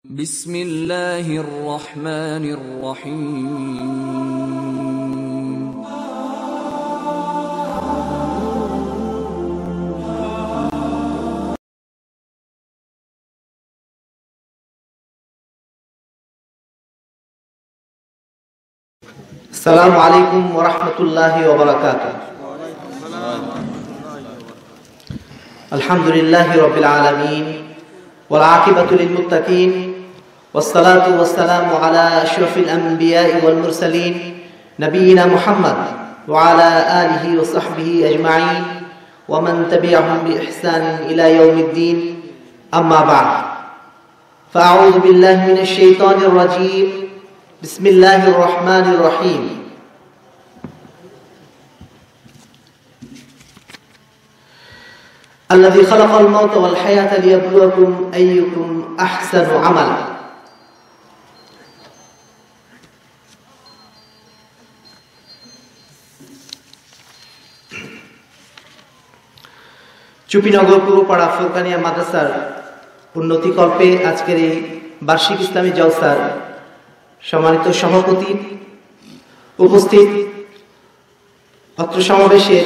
بسم الله الرحمن الرحيم السلام عليكم ورحمة الله وبركاته. الحمد لله رب العالمين والعاقبة للمتقين والصلاة والسلام على أشرف الأنبياء والمرسلين نبينا محمد وعلى آله وصحبه أجمعين ومن تبعهم بإحسان إلى يوم الدين. أما بعد، فأعوذ بالله من الشيطان الرجيم. بسم الله الرحمن الرحيم. الذي خلق الموت والحياة ليبلوكم أيكم أحسن عملا. চুপিনগর পূর্বপাড়া ফুরকানিয়া মাদ্রাসার উন্নতিকল্পে আজকের এই বার্ষিক ইসলামী জলসার সম্মানিত সভাপতি, উপস্থিত অত্র সমাবেশের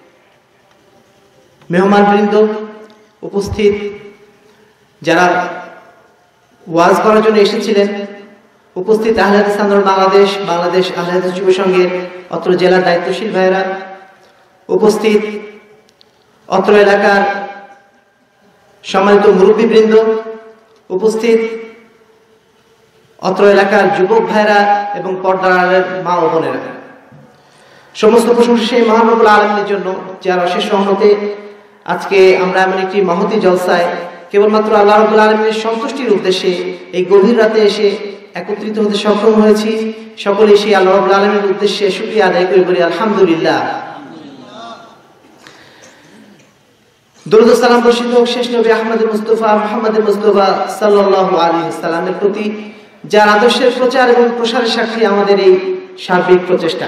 মেহমানবৃন্দ, উপস্থিত যারা ওয়াজ করার জন্য এসেছিলেন, উপস্থিত আহলে হাদিস আন্দোলন বাংলাদেশ আহলে হাদিস যুব সংঘের অত্র জেলার দায়িত্বশীল ভাইয়েরা, উপস্থিত অত্র এলাকার সম্মানিত মুরব্বীবৃন্দ, উপস্থিত অত্র এলাকার যুবক ভাইরা এবং পর্দার আড়ালের মা ও বোনেরা, সমস্ত প্রশংসা সেই মহান রব্বুল আলামিনের জন্য যার অশেষ রহমতে আজকে আমরা এমন একটি মহতী জলসায় কেবলমাত্র আল্লাহ রাব্বুল আলামিনের সন্তুষ্টির উদ্দেশ্যে এই গভীর রাতে এসে একত্রিত হতে সক্ষম হয়েছি। সকলে সেই আল্লাহ রাব্বুল আলামিনের উদ্দেশ্যে শুকরিয়া আদায় করে বলি আলহামদুলিল্লাহ। দরুদ ও সালাম বর্ষিত হোক শেষ নবী মুহাম্মদুর মুস্তাফা সাল্লাল্লাহু আলাইহি ওয়াসাল্লামের প্রতি, যার আদর্শের প্রচার এবং প্রসারের সাক্ষী আমাদের এই সার্বিক প্রচেষ্টা।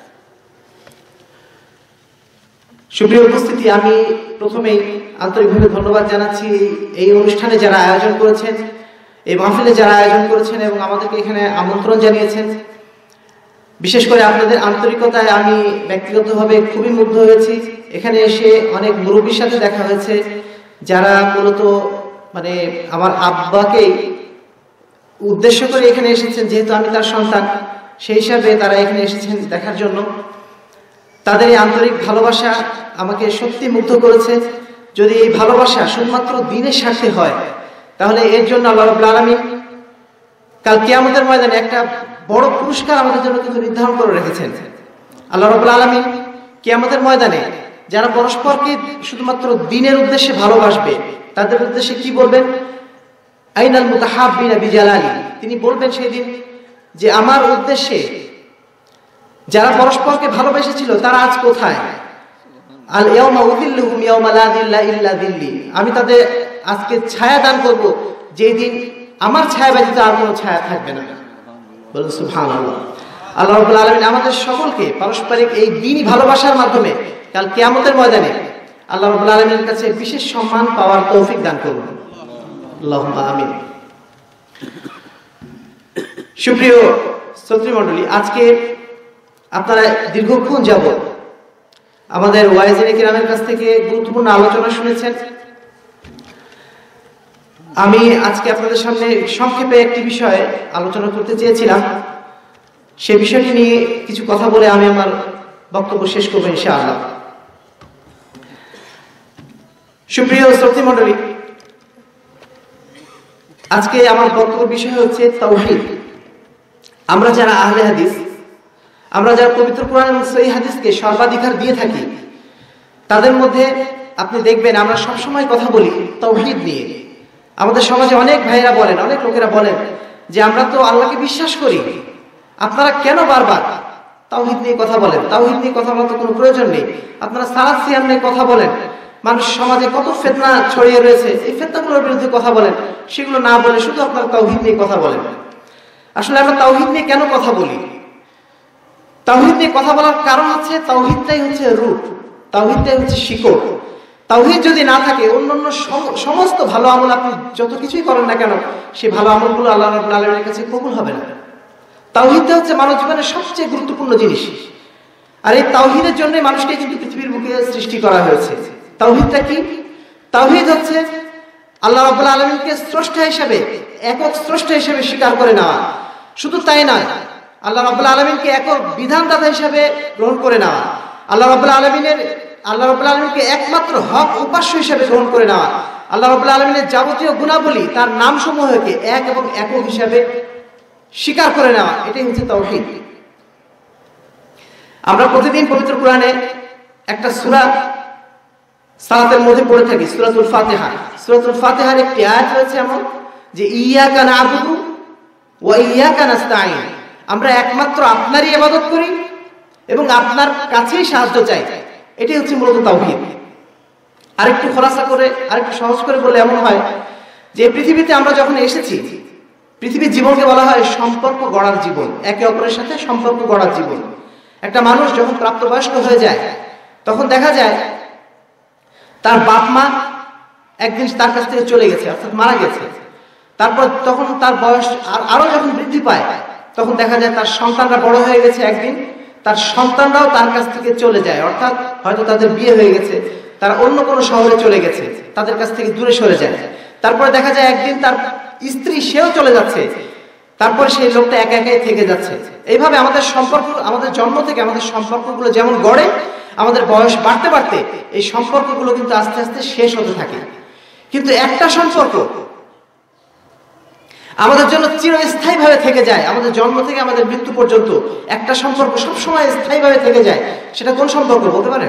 সুপ্রিয় উপস্থিতি, আমি প্রথমেই আন্তরিকভাবে ধন্যবাদ জানাচ্ছি এই অনুষ্ঠানে যারা আয়োজন করেছেন, এই মাহফিলে যারা আয়োজন করেছেন এবং আমাদেরকে এখানে আমন্ত্রণ জানিয়েছেন। বিশেষ করে আপনাদের আন্তরিকতায় আমি ব্যক্তিগতভাবে খুবই মুগ্ধ হয়েছি। এখানে এসে অনেক মুরব্বীর সাথে দেখা হয়েছে যারা মূলত আমার আব্বাকে উদ্দেশ্য করে এখানে এসেছেন, যেহেতু আমি তার সন্তান, সেই হিসাবে তারা এখানে এসেছেন দেখার জন্য। তাদের এই আন্তরিক ভালোবাসা আমাকে সত্যি মুগ্ধ করেছে। যদি এই ভালোবাসা শুধুমাত্র দ্বীনের স্বার্থে হয়, তাহলে এর জন্য আল্লাহ রাব্বুল আলামিন কাল কিয়ামতের ময়দানে একটা বড় পুরস্কার আমাদের জন্য কিন্তু নির্ধারণ করে রেখেছেন। আল্লাহ রাব্বুল আলামিন কিয়ামতের ময়দানে যারা পরস্পরকে শুধুমাত্র দ্বীনের উদ্দেশ্যে ভালোবাসবে, তাদের উদ্দেশ্যে কি বলবেন? আইনাল মুতাহাব্বিনা বিজালালি। তিনি বলবেন সেদিন যে আমার উদ্দেশ্যে যারা পরস্পরকে ভালোবেসেছিল তারা আজ কোথায়? আল ইয়াউমা উযিল্লুহুম ইয়াওমা লা যিল্লা ইল্লা যিল্লি। আমি তাদের আজকে ছায়া দান করব, যেই দিন আমার ছায়া ব্যতীত আর কোনো ছায়া থাকবে না। বলুন সুবহানাল্লাহ। আল্লাহ রাব্বুল আলামিন আমাদের সকলকে পারস্পরিক এই দ্বীনি ভালোবাসার মাধ্যমে কাল কিয়ামতের ময়দানে আল্লাহ রাব্বুল আলামিনের কাছে বিশেষ সম্মান পাওয়ার তৌফিক দান করুন। আল্লাহুম্মা আমিন। সুপ্রিয় শ্রোতৃমণ্ডলী, আজকে আপনারা দীর্ঘক্ষণ যাবত আমাদের ওয়াইজিনে কিরামের কাছ থেকে গুরুত্বপূর্ণ আলোচনা শুনেছেন। আমি আজকে আপনাদের সামনে সংক্ষেপে একটি বিষয়ে আলোচনা করতে চেয়েছিলাম। সে বিষয়টি নিয়ে কিছু কথা বলে আমি আমার বক্তব্য শেষ করবো ইনশাআল্লাহ। সুপ্রিয় শ্রোতৃমণ্ডলী, আজকে আমার বক্তব্য বিষয় হচ্ছে তাওহীদ। আমরা যারা আহলে হাদিস, আমরা যারা পবিত্র কোরআন এবং সহিহ হাদিসকে সর্বাধিকার দিয়ে থাকি, তাদের মধ্যে আপনি দেখবেন আমরা সবসময় কথা বলি তাওহীদ নিয়ে। আমাদের সমাজে অনেক ভাইয়েরা বলেন, অনেক লোকেরা বলেন যে আমরা তো আল্লাহকে বিশ্বাস করি, আপনারা কেন বারবার তাওহীদ নিয়ে কথা বলেন? তাওহীদ নিয়ে কথা বলার তো কোনো প্রয়োজন নেই। আপনারা সালাত সিয়াম নিয়ে কথা বলেন, মানুষ সমাজে কত ফিতনা ছড়িয়ে রয়েছে, এই ফিতনাগুলোর বিরুদ্ধে কথা বলেন, সেগুলো না বলে শুধু আপনারা তাওহীদ নিয়ে কথা বলেন। আসলে আমরা তাওহীদ নিয়ে কেন কথা বলি? তাওহীদ নিয়ে কথা বলার কারণ হচ্ছে তাওহীদটাই হচ্ছে রূট, তাওহীদটাই হচ্ছে শিকড়। তাওহীদ যদি না থাকে অন্যান্য সমস্ত ভালো আমল আপনি যত কিছুই করেন না কেন সেই ভালো আমলগুলো আল্লাহ রাব্বুল আলামিনের কাছে কবুল হবে না। তাওহীদটা হচ্ছে মানব জীবনের সবচেয়ে গুরুত্বপূর্ণ জিনিস। আর এই তাওহীদের জন্যই মানুষকে কিন্তু পৃথিবীর বুকে সৃষ্টি করা হয়েছে। তাওহীদটা কি? তাওহীদ হচ্ছে আল্লাহ রাব্বুল আলামিনকে স্রষ্টা হিসেবে, একক স্রষ্টা হিসেবে স্বীকার করে নেওয়া। শুধু তাই নয়, আল্লাহ রাব্বুল আলামিনকে একক বিধানদাতা হিসেবে গ্রহণ করে নেওয়া। আল্লাহ রাব্বুল আলামিনকে একমাত্র হক উপাস্য হিসেবে গ্রহণ করে নেওয়া। আল্লাহ রাব্বুল আলামিনের যাবতীয় গুণাবলী, তার নামসমূহকে এক এবং একক হিসেবে স্বীকার করে নেওয়া, এটাই হচ্ছে তাওহীদ। আমরা প্রতিদিন পবিত্র কোরআনে একটা সূরা সালাতের মধ্যে পড়ে থাকি, সূরাতুল ফাতিহা। সূরাতুল ফাতিহার একটি আয়াত রয়েছে এমন যে ইয়্যাকা না'বুদু ওয়া ইয়্যাকা নাস্তাঈন, আমরা একমাত্র আপনারই ইবাদত করি এবং আপনার কাছেই সাহায্য চাই। এটাই হচ্ছে মূলত তাওহীদ। আরেকটু খোলাসা করে, আরেকটু সহজ করে বললে এমন হয় যে পৃথিবীতে আমরা যখন এসেছি, পৃথিবীর জীবনকে বলা হয় সম্পর্ক গড়ার জীবন, একে অপরের সাথে সম্পর্ক গড়ার জীবন। একটা মানুষ যখন প্রাপ্তবয়স্ক হয়ে যায় তখন দেখা যায় তার বাপ মা একদিন তার কাছ থেকে চলে গেছে, অর্থাৎ মারা গেছে। তারপর তখন তার বয়স আরো যখন বৃদ্ধি পায় তখন দেখা যায় তার সন্তানরা বড় হয়ে গেছে, একদিন তার সন্তানরাও তার কাছ থেকে চলে যায়, অর্থাৎ হয়তো তাদের বিয়ে হয়ে গেছে, তারা অন্য কোনো শহরে চলে গেছে, তাদের কাছ থেকে দূরে সরে যায়। তারপরে দেখা যায় একদিন তার স্ত্রী, সেও চলে যাচ্ছে, তারপরে সেই লোকটা একা একাই থেকে যাচ্ছে। এইভাবে আমাদের সম্পর্ক, আমাদের জন্ম থেকে আমাদের সম্পর্কগুলো যেমন গড়ে, আমাদের বয়স বাড়তে বাড়তে এই সম্পর্কগুলো কিন্তু আস্তে আস্তে শেষ হতে থাকে। কিন্তু একটা সম্পর্ক আমাদের জন্য চিরস্থায়ীভাবে থেকে যায়, আমাদের জন্ম থেকে আমাদের মৃত্যু পর্যন্ত একটা সম্পর্ক সবসময় স্থায়ীভাবে থেকে যায়। সেটা কোন সম্পর্ক বলতে পারেন?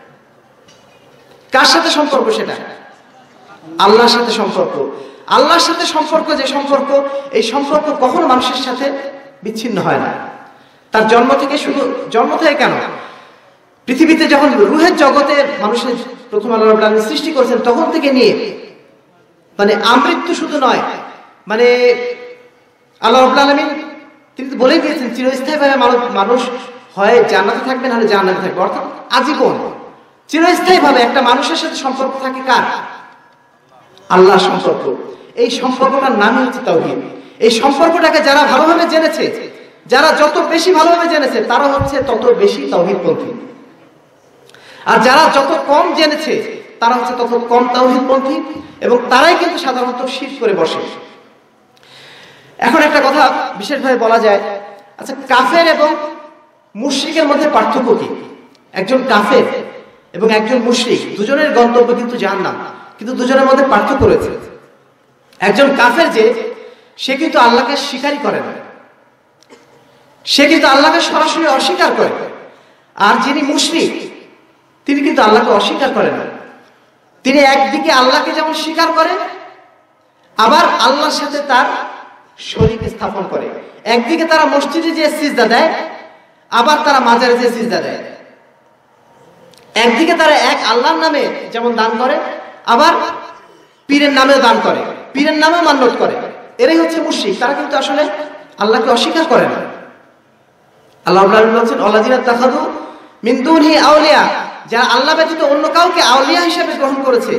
কার সাথে সম্পর্ক? সেটা আল্লাহর সাথে সম্পর্ক। আল্লাহর সাথে সম্পর্ক, যে সম্পর্ক, এই সম্পর্ক কখনো মানুষের সাথে বিচ্ছিন্ন হয় না। তার জন্ম থেকে, শুধু জন্ম থেকে কেন, পৃথিবীতে যখন রুহের জগতে মানুষের প্রথম আল্লাহ রাব্বুল আলামিন সৃষ্টি করেছেন তখন থেকে নিয়ে, মানে আমৃত্যু শুধু নয়, মানে আল্লাহ রাব্বুল আলামিন তিনি তো বলেই দিয়েছেন চিরস্থায়ীভাবে মানুষ হয় জান্নাতে থাকবে, নাহলে জাহান্নামে থাকবে, অর্থাৎ আজীবন চিরস্থায়ীভাবে একটা মানুষের সাথে সম্পর্ক থাকে কার? আল্লাহর সম্পর্ক। এই সম্পর্কটার নামই হচ্ছে তাওহীদ। এই সম্পর্কটাকে যারা ভালোভাবে জেনেছে, যারা যত বেশি ভালোভাবে জেনেছে তারা হচ্ছে তত বেশি তাওহীদপন্থী, আর যারা যত কম জেনেছে তারা হচ্ছে তত কম তাওহীদপন্থী, এবং তারাই কিন্তু সাধারণত শিরক করে বসে। এখন একটা কথা বিশেষভাবে বলা যায়, আচ্ছা কাফের এবং মুশরিকের মধ্যে পার্থক্য কি? একজন কাফের এবং একজন মুশরিক, দুজনের গন্তব্য কিন্তু জাহান্নাম, কিন্তু দুজনের মধ্যে পার্থক্য রয়েছে। একজন কাফের যে, সে কিন্তু আল্লাহকে স্বীকারই করে না, সে কিন্তু আল্লাহকে সরাসরি অস্বীকার করে। আর যিনি মুশরিক তিনি কিন্তু আল্লাহকে অস্বীকার করে না, তিনি একদিকে আল্লাহকে যেমন স্বীকার করে, আবার আল্লাহর সাথে তার শরীক স্থাপন করে। একদিকে তারা মসজিদে যে সিজদা দেয়, আবার তারা মাজারে যে সিজদা দেয়। একদিকে তারা এক আল্লাহর নামে যেমন দান করে, আবার পীরের নামেও দান করে, পীরের নামেও মান্যত করে। এরাই হচ্ছে মুশরিক। তারা কিন্তু আসলে আল্লাহকে অস্বীকার করে না। আল্লাহ রাব্বুল আলামিন বলেছেন আল্লাযীনা তাখাযু মিন দুনিহি আউলিয়া, যারা আল্লাহ ব্যতীত অন্য কাউকে আউলিয়া হিসেবে গ্রহণ করেছে,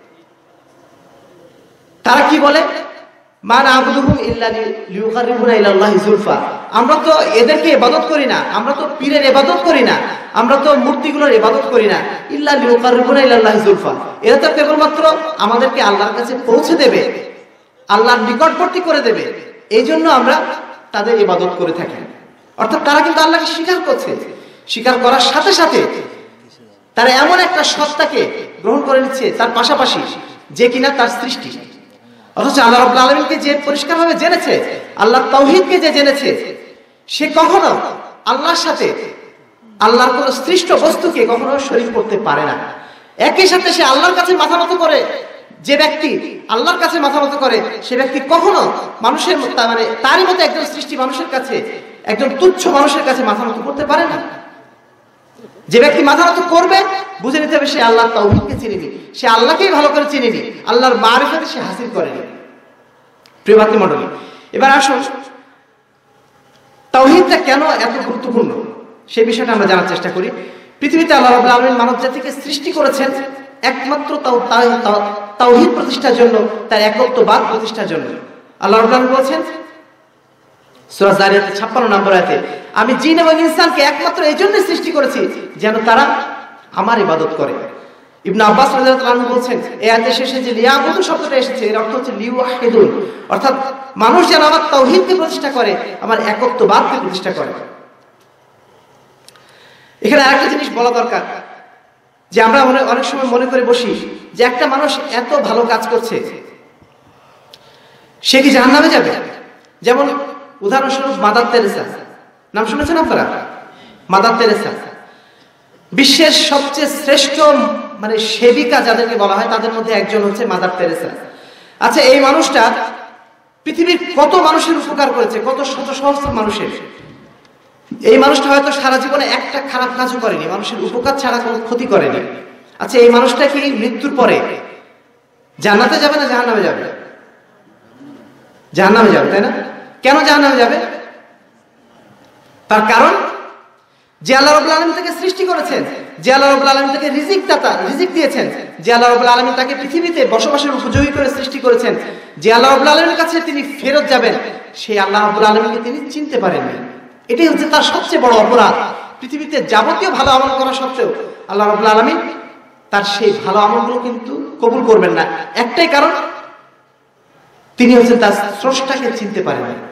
তারা কি বলে? মা না'বুদুহুম ইল্লা লিয়ুকাররিবুনা ইলাল্লাহি যুলফা, আমরা তো এদেরকে ইবাদত করি না, আমরা তো পীরের ইবাদত করি না, আমরা তো মূর্তিগুলোর ইবাদত করি না, ইল্লা লিয়ুকাররিবুনা ইলাল্লাহি যুলফা, এরা তো কেবলমাত্র আমাদেরকে আল্লাহর কাছে পৌঁছে দেবে, আল্লাহর নিকটবর্তী করে দেবে, এই জন্য আমরা তাদের ইবাদত করে থাকি। অর্থাৎ তারা কিন্তু আল্লাহকে স্বীকার করছে, স্বীকার করার সাথে সাথে তারা এমন একটা সত্তাকে গ্রহণ করে নিচ্ছে তার পাশাপাশি, যে কিনা তার সৃষ্টি। অথচ আল্লাহ রাব্বুল আলামিনকে যে পরিষ্কারভাবে জেনেছে, আল্লাহর তাওহীদকে যে জেনেছে, সে কখনো আল্লাহর সাথে আল্লাহর কোন সৃষ্ট বস্তুকে কখনো শরীক করতে পারে না। একই সাথে সে আল্লাহর কাছে মাথা নত করে, যে ব্যক্তি আল্লাহর কাছে মাথা নত করে সে ব্যক্তি কখনো মানুষের মানে তারই মতো একজন সৃষ্টি মানুষের কাছে, একজন তুচ্ছ মানুষের কাছে মাথা নত করতে পারে না। যে ব্যক্তি মাথা নত করবে বুঝে নিতে হবে সে আল্লাহর তাওহীদকে চিনেনি, সে আল্লাহকেই ভালো করে চিনেনি, আল্লাহর মারিফাত সে হাসিল করেনি। প্রিয় ভাতৃমণ্ডলী, এবার আসুন তাওহীদটা কেন এত গুরুত্বপূর্ণ সেই বিষয়টা আমরা জানার চেষ্টা করি। পৃথিবীতে আল্লাহ রাব্বুল আলামিন মানব জাতিকে সৃষ্টি করেছেন একমাত্র তাওহীদ প্রতিষ্ঠার জন্য, তার একত্ববাদ প্রতিষ্ঠার জন্য। আল্লাহ রাব্বুল আলামিন বলেছেন সূরা যারিয়াতের 56 নম্বর আয়াতে, আমি জিন এবং ইনসানকে একমাত্র এই জন্য সৃষ্টি করেছি যেন তারা আমার ইবাদত করে। ইবনে আব্বাস রাদিয়াল্লাহু আনহু বলছেন এই আয়াতের শেষে যে লিয়াবুদু শব্দটা এসেছে এর অর্থ হচ্ছে লিওয়াহিদুন, অর্থাৎ মানুষ যেন আমার তাওহীদকে প্রতিষ্ঠা করে, আমার একত্ববাদকে প্রতিষ্ঠা করে। এখানে আরেকটা জিনিস বলা দরকার, যে আমরা অনেক সময় মনে করে বসি যে একটা মানুষ এত ভালো কাজ করছে, সে কি জাহান্নামে যাবে? যেমন উদাহরণস্বরূপ মাদার তেরেসা, নাম শুনেছেন আপনারা? মাদার তেরেসা বিশ্বের সবচেয়ে শ্রেষ্ঠ মানে সেবিকা যাদেরকে বলা হয় তাদের মধ্যে একজন হচ্ছে মাদার তেরেসা। আচ্ছা, এই মানুষটা পৃথিবীর কত মানুষের উপকার করেছে, কত শত সহস্র মানুষের। এই মানুষটা হয়তো সারা জীবনে একটা খারাপ কাজও করেনি, মানুষের উপকার ছাড়া কোনো ক্ষতি করেনি। আচ্ছা, এই মানুষটা কি মৃত্যুর পরে জান্নাতে যাবে না জাহান্নামে যাবে? জাহান্নামে যাবে, তাই না? কেন জাহান্নামে যাবে? তার কারণ যে আল্লাহ রাব্বুল আলামিন তাকে সৃষ্টি করেছেন, যে আল্লাহ রাব্বুল আলামিন তাকে রিজিক দিয়েছেন, যে আল্লাহ রাব্বুল আলামিন তাকে পৃথিবীতে বসবাসের উপযোগী করে সৃষ্টি করেছেন, যে আল্লাহ রাব্বুল আলামিনের কাছে তিনি ফেরত যাবেন, সেই আল্লাহ রাব্বুল আলামিনকে তিনি চিনতে পারেননি। এটাই হচ্ছে তার সবচেয়ে বড় অপরাধ। পৃথিবীতে যাবতীয় ভালো আমল করা সত্ত্বেও আল্লাহ রাব্বুল আলামিন তার সেই ভালো আমলগুলো কিন্তু কবুল করবেন না। একটাই কারণ, তিনি হচ্ছেন তার স্রষ্টাকে চিনতে পারেন না।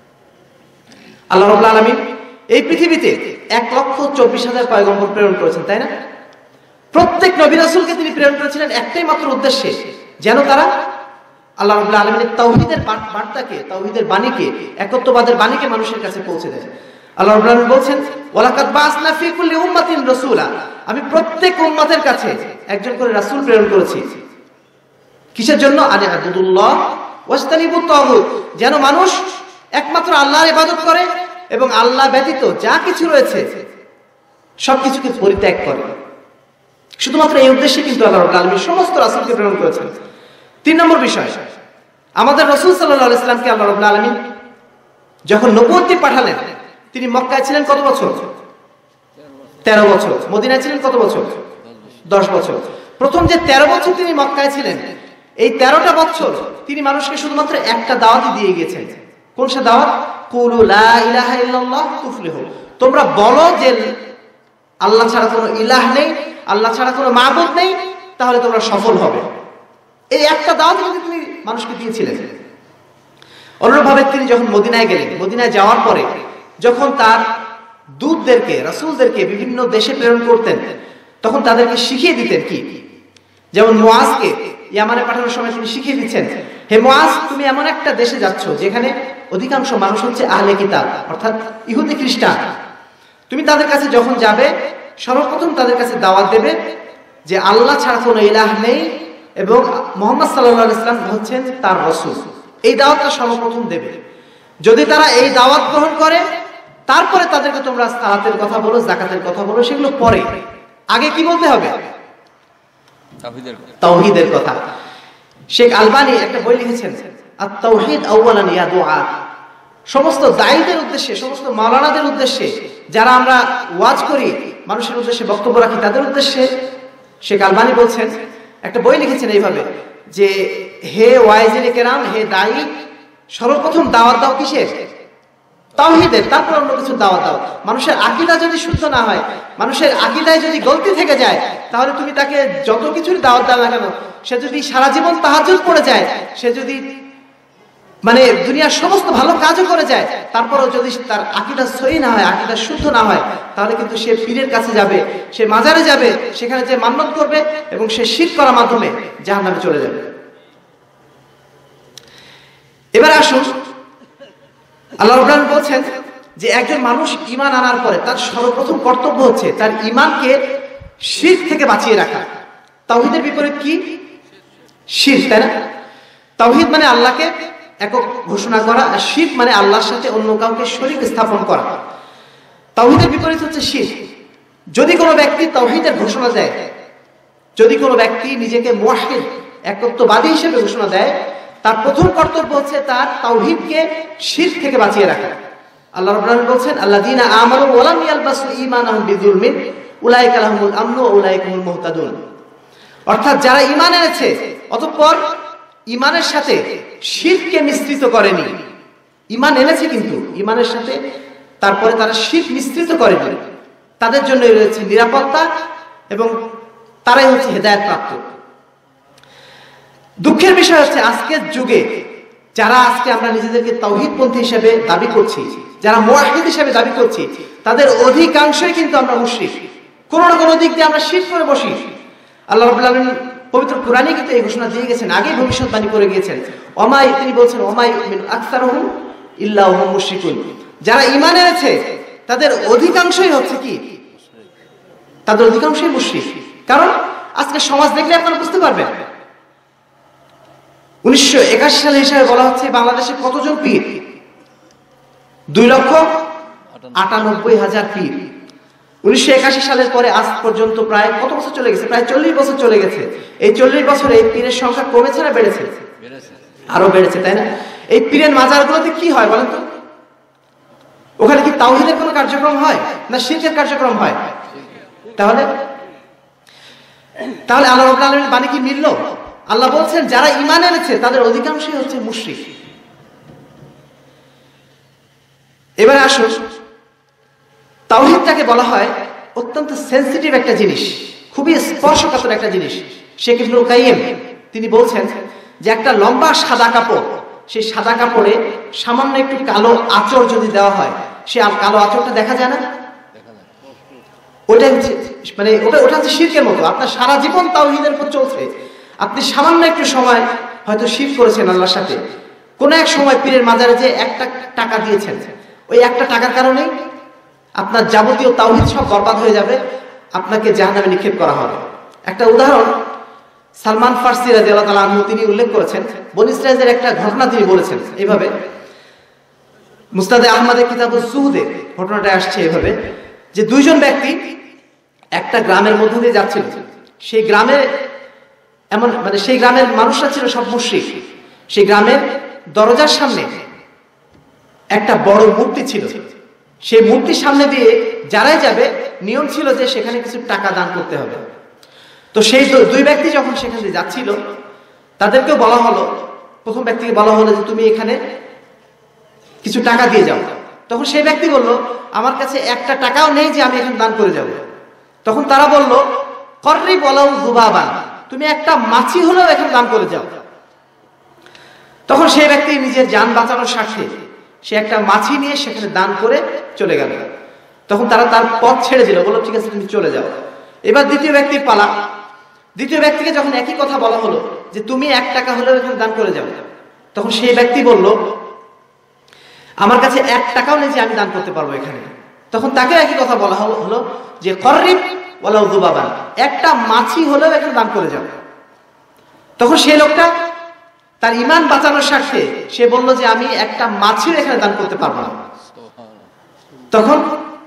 আল্লাহ রাব্বুল আলামিন এই পৃথিবীতে 1,24,000 পয়গম্বর প্রেরণ করেছেন, তাই না? প্রত্যেক নবী রাসূলকে তিনি প্রেরণ করেছিলেন একটাই মাত্র উদ্দেশ্যে, যেন তারা আল্লাহ রাব্বুল আলামিনের তাওহীদের বার্তাকে, তাওহীদের বাণীকে, একত্ববাদের বাণীকে মানুষের কাছে পৌঁছে দেয়। আল্লাহ রাব্বুল আলামিন বলছেন ওয়ালাকাদ বাসনা ফি কুল্লি উম্মাতিন রাসূলা, আমি প্রত্যেক উম্মতের কাছে একজন করে রাসূল প্রেরণ করেছি। কিসের জন্য? আনে আবুদুল্লাহ ওয়াস্তানিবুত তাগুত, যেন মানুষ একমাত্র আল্লাহর ইবাদত করে এবং আল্লাহ ব্যতীত যা কিছু রয়েছে সবকিছুকে পরিত্যাগ করে। শুধুমাত্র এই উদ্দেশ্যে কিন্তু আল্লাহ রাব্বুল আলামিন সমস্ত রাসূলকে প্রেরণ করেছেন। 3 নম্বর বিষয়, আমাদের রাসূল সাল্লাল্লাহু আলাইহি ওয়াসাল্লামকে আল্লাহ রাব্বুল আলামিন যখন নবুয়তি পাঠালেন, তিনি মক্কায় ছিলেন কত বছর? 13 বছর। মদিনায় ছিলেন কত বছর? 10 বছর। প্রথম যে 13 বছর তিনি মক্কায় ছিলেন, এই 13টা বছর তিনি মানুষকে শুধুমাত্র একটা দাওয়াতই দিয়ে গিয়েছেন। কোন সে দাওয়াত? কুলু লা ইলাহা ইল্লাল্লাহ তুফলিহু, তোমরা বলো যে আল্লাহ ছাড়া কোনো ইলাহ নেই, আল্লাহ ছাড়া কোনো মাবুদ নেই, তাহলে তোমরা সফল হবে। এই একটা দাওয়াত কিন্তু তিনি মানুষকে দিয়েছিলেন। অনুরূপভাবে তিনি যখন মদিনায় গেলেন, মদিনায় যাওয়ার পরে যখন তার দূতদেরকে, রাসূলদেরকে বিভিন্ন দেশে প্রেরণ করতেন, তখন তাদেরকে শিখিয়ে দিতেন কি? যেমন মুআজকে ইয়ামানে পাঠানোর সময় তিনি শিখিয়ে দিচ্ছেন, হে মুআজ, তুমি এমন একটা দেশে যাচ্ছ যেখানে অধিকাংশ মানুষ হচ্ছে আহলে কিতাব, অর্থাৎ ইহুদি খ্রিস্টান। তুমি তাদের কাছে যখন যাবে, সর্বপ্রথম তাদের কাছে দাওয়াত দেবে যে আল্লাহ ছাড়া কোনো ইলাহ নেই এবং মুহাম্মদ সাল্লাল্লাহু আলাইহি ওয়াসাল্লাম হচ্ছেন তার রাসূল। এই দাওয়াতটা সর্বপ্রথম দেবে। যদি তারা এই দাওয়াত গ্রহণ করে, তারপরে তাদেরকে তোমরা সালাতের কথা বলো, যাকাতের কথা বলো, সেগুলো পরে। আগে কি বলতে হবে? তাওহীদের কথা। শেখ আলবানী একটা বই লিখেছেন, আত-তাওহীদ আউয়ালান ইয়া দুআ। সমস্ত দায়ীদের উদ্দেশ্যে, সমস্ত মাওলানাদের উদ্দেশ্যে, যারা আমরা ওয়াজ করি, মানুষের উদ্দেশ্যে বক্তব্য রাখি, তাদের উদ্দেশ্যে শেখ আলবানী বলছেন, একটা বই লিখেছেন এইভাবে যে হে ওয়াইজিনে কেরাম, হে দায়ী, সর্বপ্রথম দাওয়াত দাও কিসের? তাওহীদের, তারপর অন্য কিছু দাওয়াত দাও। মানুষের আকীদা যদি শুদ্ধ না হয়, মানুষের আকীদায় যদি গলতি থেকে যায়, তাহলে তুমি তাকে যত কিছুর দাওয়াত দাও না কেন, সে যদি সারা জীবন তাহাজ্জুদ পড়ে যায়, সে যদি মানে দুনিয়ার সমস্ত ভালো কাজও করে যায়, তারপরেও যদি তার আকীদা সহি না হয়, আকীদা শুদ্ধ না হয়, তাহলে কিন্তু সে পীরের কাছে যাবে, সে মাজারে যাবে, সেখানে যে মান্নত করবে এবং সে শিরক করার মাধ্যমে জাহান্নামে চলে যাবে। এবার আসুন, আল্লাহ রাব্বুল আলামিন বলছেন যে একজন মানুষ ঈমান আনার পরে তার সর্বপ্রথম কর্তব্য হচ্ছে তার ঈমানকে শিরক থেকে বাঁচিয়ে রাখা। তাওহীদের বিপরীত কি? শিরক, তাই না? তাওহীদ মানে আল্লাহকে একক ঘোষণা করা, আর শিরক মানে আল্লাহর সাথে অন্য কাউকে শরীক স্থাপন করা। তাওহীদের বিপরীত হচ্ছে শিরক। যদি কোনো ব্যক্তি তাওহীদের ঘোষণা দেয়, যদি কোনো ব্যক্তি নিজেকে মুওয়াহহিদ, একত্ববাদী হিসেবে ঘোষণা দেয়, তার প্রথম কর্তব্য হচ্ছে তার তাওহীদকে শিরক থেকে বাঁচিয়ে রাখা। আল্লাহ রাব্বুল আলামিন বলেন, আল্লাযীনা আমানু ওয়া লাম ইয়ালবাসু ঈমানাহুম বিযুলমিন উলাইকা লাহুমুল আমনু ওয়া উলাইকা হুমুল মুহতাদুন। অর্থাৎ যারা ঈমান এনেছে অতঃপর ঈমানের সাথে শিরককে মিশ্রিত করেনি, ঈমান এনেছে কিন্তু ঈমানের সাথে তারপরে তারা শিরক মিশ্রিত করেনি, তাদের জন্য রয়েছে নিরাপত্তা এবং তারাই হচ্ছে হেদায়েত প্রাপ্ত। দুঃখের বিষয় হচ্ছে আজকের যুগে যারা আজকে আমরা নিজেদেরকে তাওহীদপন্থী হিসেবে দাবি করছি, যারা মুওয়াহহিদ হিসেবে দাবি করছি, তাদের অধিকাংশই কিন্তু আমরা মুশরিক, কোন না কোনো দিক দিয়ে আমরা শিরক করে বসি। আল্লাহ রাব্বুল আলামিন পবিত্র কোরআনে কিন্তু এই ঘোষণা দিয়ে গেছেন, আগে ভবিষ্যৎবাণী করে গিয়েছেন। তিনি বলছেন ওমাই মিন আকসারুহুম ইল্লা হুম মুশরিকুন, যারা ঈমান এনেছে তাদের অধিকাংশই হচ্ছে কি, তাদের অধিকাংশই মুশরিক। কারণ আজকে সমাজ দেখলে আপনারা বুঝতে পারবেন 1981 সালে হিসাবে বলা হচ্ছে বাংলাদেশে কতজন পীর, 2,98,000 পীর। 1981 সালের পরে আজ পর্যন্ত প্রায় কত বছর চলে গেছে? প্রায় 40 বছর চলে গেছে। এই 40 বছরে এই পীরের সংখ্যা কমেছে না বেড়েছে? আরো বেড়েছে, তাই না? এই পীরের মাজারগুলোতে কি হয় বলেন তো? ওখানে কি তাওহীদের কোনো কার্যক্রম হয় না শিরকের কার্যক্রম হয়? তাহলে আল্লাহ রাব্বুল আলামিনের বাণী কি মিলল? আল্লাহ বলছেন যারা ঈমান এনেছে তাদের অধিকাংশই হচ্ছে মুশরিক। এবারে আসুন, তাওহীদটাকে বলা হয় অত্যন্ত সেনসিটিভ একটা জিনিস, খুবই স্পর্শকাতর একটা জিনিস। শেখ ইবনুল কাইয়িম তিনি বলছেন যে একটা লম্বা সাদা কাপড়, সেই সাদা কাপড়ে সামান্য একটু কালো আঁচড় যদি দেওয়া হয়, সে কালো আঁচড়টা দেখা যায় না? ওটা মানে ওটা হচ্ছে শিরকের মতো। আপনার সারা জীবন তাওহীদের উপর চলছে, আপনি সামান্য একটু সময় হয়তো শিরক করেছেন আল্লাহর সাথে, কোন এক সময় পীরের মাজারে যে একটা টাকা দিয়েছেন, ওই একটা টাকার কারণে আপনার যাবতীয় তাওহীদ সব বরবাদ হয়ে যাবে, আপনাকে জাহান্নামে নিক্ষেপ করা হবে। একটা উদাহরণ সালমান ফারসি রাদিয়াল্লাহু তাআলা আনহু তিনি উল্লেখ করেছেন, বনী ইসরাঈলের একটা ঘটনা তিনি বলেছেন এইভাবে, মুসনাদে আহমদের কিতাবুজ যুহুদে ঘটনাটা আসছে এভাবে যে দুইজন ব্যক্তি একটা গ্রামের মধ্যে দিয়ে যাচ্ছিল। সেই গ্রামে সেই গ্রামের মানুষরা ছিল সব মুশরিক। সেই গ্রামের দরজার সামনে একটা বড় মূর্তি ছিল। সেই মূর্তির সামনে দিয়ে যারাই যাবে নিয়ম ছিল যে সেখানে কিছু টাকা দান করতে হবে। তো সেই দুই ব্যক্তি যখন সেখান দিয়ে যাচ্ছিল, তাদেরকেও বলা হলো, প্রথম ব্যক্তিকে বলা হলো যে তুমি এখানে কিছু টাকা দিয়ে যাও। তখন সেই ব্যক্তি বলল আমার কাছে একটা টাকাও নেই যে আমি এখানে দান করে যাব। তখন তারা বলল কররিব ওয়ালাউ যুবাবান, তুমি একটা মাছি হলেও এখানে দান করে যাও। তখন সেই ব্যক্তি নিজের জান বাঁচানোর স্বার্থে সে একটা মাছি নিয়ে সেখানে দান করে চলে গেল। তখন তারা তার পথ ছেড়ে দিল, বলল ঠিক আছে তুমি চলে যাও। এবার দ্বিতীয় ব্যক্তির পালা। দ্বিতীয় ব্যক্তিকে যখন একই কথা বলা হলো যে তুমি 1 টাকা হলেও এখানে দান করে যাও, তখন সেই ব্যক্তি বলল আমার কাছে 1 টাকাও নেই যে আমি দান করতে পারবো এখানে। তখন তাকে একই কথা বলা হলো যে কররিব ওয়ালাউ যুবাবান, একটা মাছি হলেও এখানে দান করে যাও। তখন সেই লোকটা তার ঈমান বাঁচানোর স্বার্থে সে বলল যে আমি একটা মাছিও এখানে দান করতে পারবো না। তখন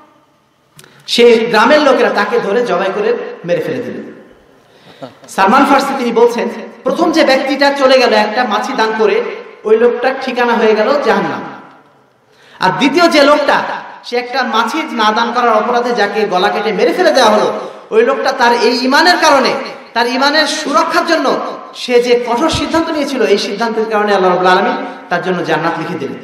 সেই গ্রামের লোকেরা তাকে ধরে জবাই করে মেরে ফেলে দিল। সালমান ফারসি তিনি বলছেন প্রথম যে ব্যক্তিটা চলে গেল একটা মাছি দান করে, ওই লোকটার ঠিকানা হয়ে গেল জাহান্নাম। আর দ্বিতীয় যে লোকটা সে একটা মাছি না দান করার অপরাধে যাকে গলা কেটে মেরে ফেলে দেওয়া হলো, ওই লোকটা তার এই ঈমানের কারণে, তার ঈমানের সুরক্ষার জন্য সে যে কঠোর সিদ্ধান্ত নিয়েছিল, এই সিদ্ধান্তের কারণে আল্লাহ রাব্বুল আলামিন তার জন্য জান্নাত লিখে দিলেন।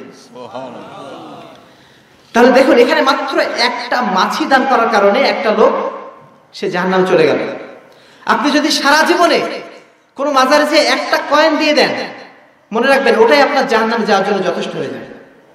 তাহলে দেখুন এখানে মাত্র একটা মাছি দান করার কারণে একটা লোক সে জাহান্নামে চলে গেল। আপনি যদি সারা জীবনে কোনো মাজারে যে একটা কয়েন দিয়ে দেন, মনে রাখবেন ওটাই আপনার জাহান্নামে যাওয়ার জন্য যথেষ্ট হয়ে যাবে।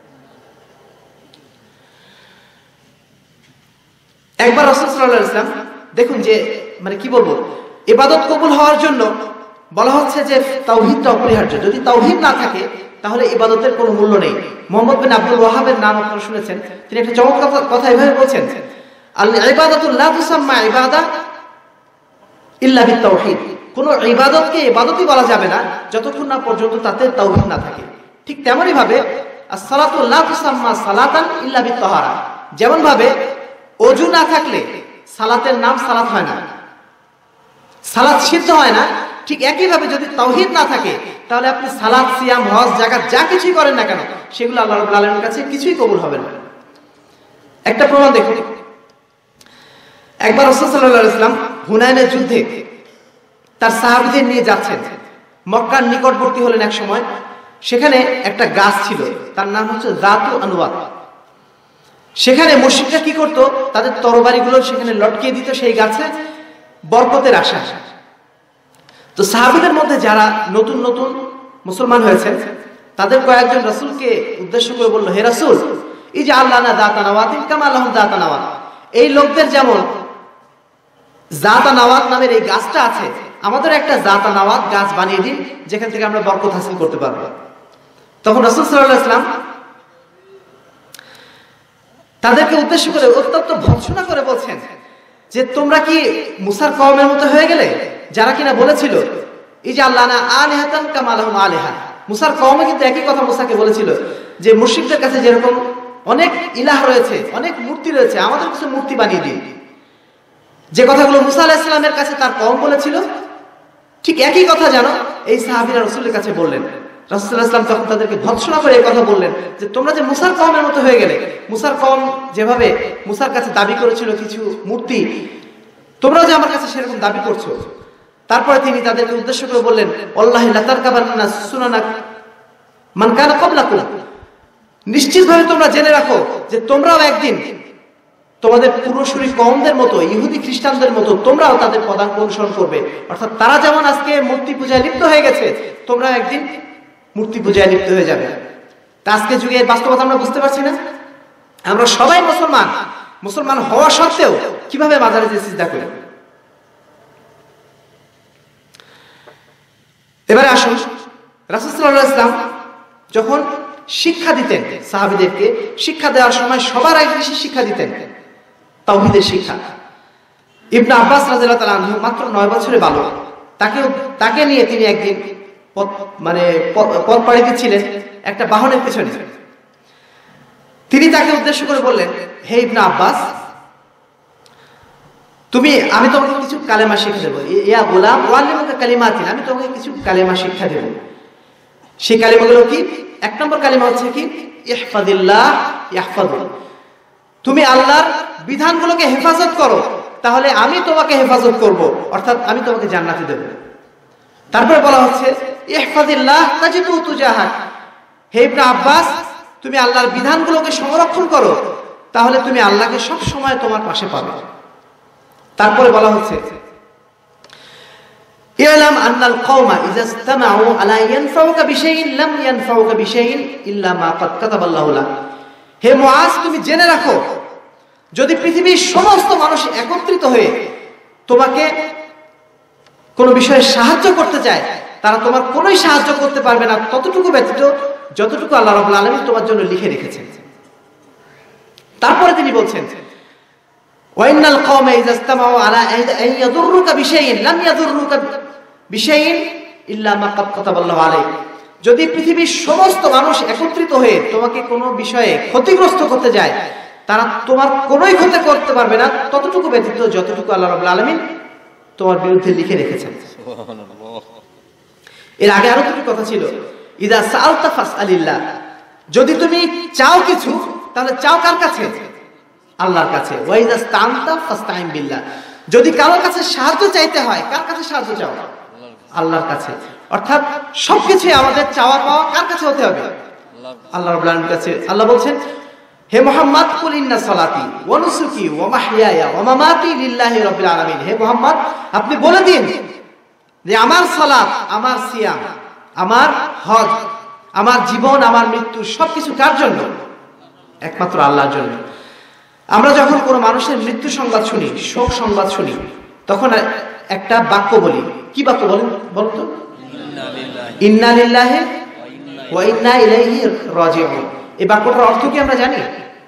একবার রাসূল সাল্লাল্লাহু আলাইহি ওয়াসাল্লাম দেখুন যে মানে কি বলবো, ইবাদত কবুল হওয়ার জন্য বলা হচ্ছে যে তাওহীদটা অপরিহার্য। যদি তাওহীদ না থাকে তাহলে ইবাদতের কোনো মূল্য নেই। মুহাম্মদ বিন আব্দুল ওয়াহাবের নাম আপনারা শুনেছেন, তিনি একটা চমৎকার কথা এভাবে বলছেন, আল ইবাদাতু লা তুসাম্মা ইবাদা ইল্লা বিত-তাওহীদ। কোনো ইবাদতকে ইবাদতই বলা যাবে না যতক্ষণ না পর্যন্ত তাতে তাওহীদ না থাকে। ঠিক তেমনই ভাবে as-সালাতু লা তুসাম্মা সালাতান ইল্লা বিত-তাহারা, যেমন ভাবে ওযু না থাকলে সালাতের নাম সালাত হয় না, সালাত সিদ্ধ হয় না, ঠিক একই ভাবে যদি তাওহীদ না থাকে তাহলে আপনি সালাত, সিয়াম, হজ, যাকাত যা কিছুই করেন না কেন সেগুলো আল্লাহ রাব্বুল আলামিনের কাছে কিছুই কবুল হবে না। একটা প্রমাণ দেখুন, একবার রাসূল সাল্লাল্লাহু আলাইহি ওয়াসাল্লাম হুনাইনের যুদ্ধে তার সাহাবীদের নিয়ে যাচ্ছেন। মক্কার নিকটবর্তী হলেন এক সময়। সেখানে একটা গাছ ছিল, তার নাম হচ্ছে যাতু আনওয়াত। সেখানে মুশরিকরা কি করত, তাদের তরবারিগুলো সেখানে লটকিয়ে দিত সেই গাছে, বরকতের আশা। তো সাহাবীদের মধ্যে যারা নতুন নতুন মুসলমান হয়েছেন, তাদের কয়েকজন রাসূলকে উদ্দেশ্য করে বলল, হে রাসূল, ইজআল লানা যাতা নাওয়াতিন কামা লাহুম যাতা নাওয়াত, এই লোকদের যেমন যাতা নাওয়াত নামের এই গাছটা আছে, আমাদের একটা যাতা নাওয়াত গাছ বানিয়ে দিন, যেখান থেকে আমরা বরকত হাসিল করতে পারবো। তখন রাসূল সাল্লাল্লাহু আলাইহি ওয়াসাল্লাম তাদেরকে উদ্দেশ্য করে অত্যন্ত ভৎসনা করে বলছেন যে তোমরা কি মুসার কওমের মতো হয়ে গেলে, যারা কিনা বলেছিল ইজআল লানা আলিহাতান কামা লাহুম আলিহা। মুসার কওমে কিন্তু একই কথা মুসাকে বলেছিল যে মুশরিকদের কাছে যেরকম অনেক ইলাহ রয়েছে, অনেক মূর্তি রয়েছে, আমাদের কিছু মূর্তি বানিয়ে দিন। যে কথাগুলো মুসা আলাইহিস সালামের কাছে তার কওম বলেছিল, ঠিক একই কথা যেন এই সাহাবীরা রাসূলের কাছে বললেন। রাসূল সাল্লাল্লাহু আলাইহি ওয়াসাল্লাম তখন তাদেরকে ভৎসনা করে এই কথা বললেন যে তোমরা যে মুসার কওমের মতো হয়ে গেলে, মুসার কওম যেভাবে মুসার কাছে দাবি করেছিল কিছু মূর্তি, তোমরাও যে আমার কাছে সেরকম দাবি করছো। তারপরে তিনি তাদেরকে উদ্দেশ্য করে বললেন, আল্লাহি লাতারকাবান্না সুনানা মান কানা ক্বাবলাকুম, নিশ্চিতভাবে তোমরা জেনে রাখো যে তোমরাও একদিন তোমাদের পূর্বসূরি কওমদের মতো, ইহুদি খ্রিস্টানদের মতো তোমরাও তাদের পদাঙ্ক অনুসরণ করবে। অর্থাৎ তারা যেমন আজকে মূর্তি পূজায় লিপ্ত হয়ে গেছে, তোমরা একদিন মূর্তি পূজায় লিপ্ত হয়ে যাবে। তা আজকে যুগে এর বাস্তবতা আমরা বুঝতে পারছি না। আমরা সবাই মুসলমান, মুসলমান হওয়া সত্ত্বেও কিভাবে মাজারে যে সিজদা করি। এবারে আসুন, রাসূল সাল্লাল্লাহু আলাইহি ওয়াসাল্লাম যখন শিক্ষা দিতেন সাহাবীদেরকে, শিক্ষা দেওয়ার সময় সবার আগে বেশি শিক্ষা দিতেন তাওহীদের শিক্ষা। ইবনে আব্বাস রাদিয়াল্লাহু তাআলা আনহু মাত্র 9 বছরের বালক, তাকে নিয়ে তিনি একদিন পথ পাড়ি দিচ্ছিলেন একটা বাহনের পেছনে। তিনি তাকে উদ্দেশ্য করে বললেন, হে ইবনে আব্বাস, আমি তোমাকে কিছু কালেমা শিক্ষা দেবো। ইয়া গোলাম ওয়াল্লিমুকা কালিমাতিন, আমি তোমাকে কিছু কালেমা শিক্ষা দেব। সেই কালেমাগুলো কি? এক নম্বর কালেমা হচ্ছে কি, ইহফাজিল্লাহ ইয়াহফাজুক, তুমি আল্লাহর বিধানগুলোকে হেফাজত করো, তাহলে আমি তোমাকে হেফাজত করব, অর্থাৎ আমি তোমাকে জান্নাতে দেব। তারপরে বলা হচ্ছে ইহফাজিল্লাহ তাজিদু তুজাহাক, হে ইবনে আব্বাস, তুমি আল্লাহর বিধানগুলোকে সংরক্ষণ করো, তাহলে তুমি আল্লাহকে সব সময় তোমার পাশে পাবে। তারপরে বলা হচ্ছে ইলাম আন্নাল কওমা ইযা ইসতামাউ আলা ইয়ানফাউকা বিশাইইন লাম ইয়ানফাউকা বিশাইইন ইল্লা মা ক্বাদ কাতাবাল্লাহু লাক, হে মুআজ, তুমি জেনে রাখো, যদি পৃথিবীর সমস্ত মানুষ একত্রিত হয়ে তোমাকে কোনো বিষয়ে সাহায্য করতে চায়, তারা তোমার কোনোই সাহায্য করতে পারবে না ততটুকু ব্যতীত যতটুকু আল্লাহ রাব্বুল আলামিন তোমার জন্য লিখে রেখেছেন। তারপরে তিনি বলছেন ওয়াইনাল কওমা ইযা ইসতামাউ আলা আন ইয়াদুররুকা বিশাইইন লাম ইয়াদুররুকা বিশাইইন ইল্লা মা ক্বাদ কাতাবাল্লাহু আলাইক, যদি পৃথিবীর সমস্ত মানুষ একত্রিত হয়ে তোমাকে কোনো বিষয়ে ক্ষতিগ্রস্ত করতে যায়, তারা তোমার কোনোই ক্ষতি করতে পারবে না ততটুকু ব্যতীত যতটুকু আল্লাহ রাব্বুল আলামিন তোমার বিরুদ্ধে লিখে রেখেছেন। এর আগে আরো দুটি কথা ছিল, ইযা সাআলতা ফাসআলিল্লাহ, যদি তুমি চাও কিছু তাহলে চাও কার কাছে? আল্লাহর কাছে। ওয়া ইযা ইসতাআনতা ফাসতাইন বিল্লাহ, যদি কারোর কাছে সাহায্য চাইতে হয়, কার কাছে সাহায্য চাও? আল্লাহর কাছে। অর্থাৎ সবকিছুই আমাদের চাওয়া পাওয়া কার কাছে হতে হবে? আল্লাহ রাব্বুল আলামিনের কাছে। আল্লাহ বলছেন, হে মুহাম্মদ কুল ইন্না সালাতি ওয়া নুসুকি ওয়া মাহইয়ায়া ওয়া মামাতি লিল্লাহি রাব্বিল আলামিন, হে মুহাম্মদ আপনি বলে দিন যে আমার সালাত, আমার সিয়াম, আমার হজ, আমার জীবন, আমার মৃত্যু সবকিছু কার জন্য? একমাত্র আল্লাহর জন্য। আমরা যখন কোনো মানুষের মৃত্যু সংবাদ শুনি, শোক সংবাদ শুনি, তখন একটা বাক্য বলি। কি বাক্য বলেন বলুন তো? ইন্না লিল্লাহি ওয়া ইন্না ইলাইহি রাজিউন। এই বাক্যটার অর্থ কি আমরা জানি?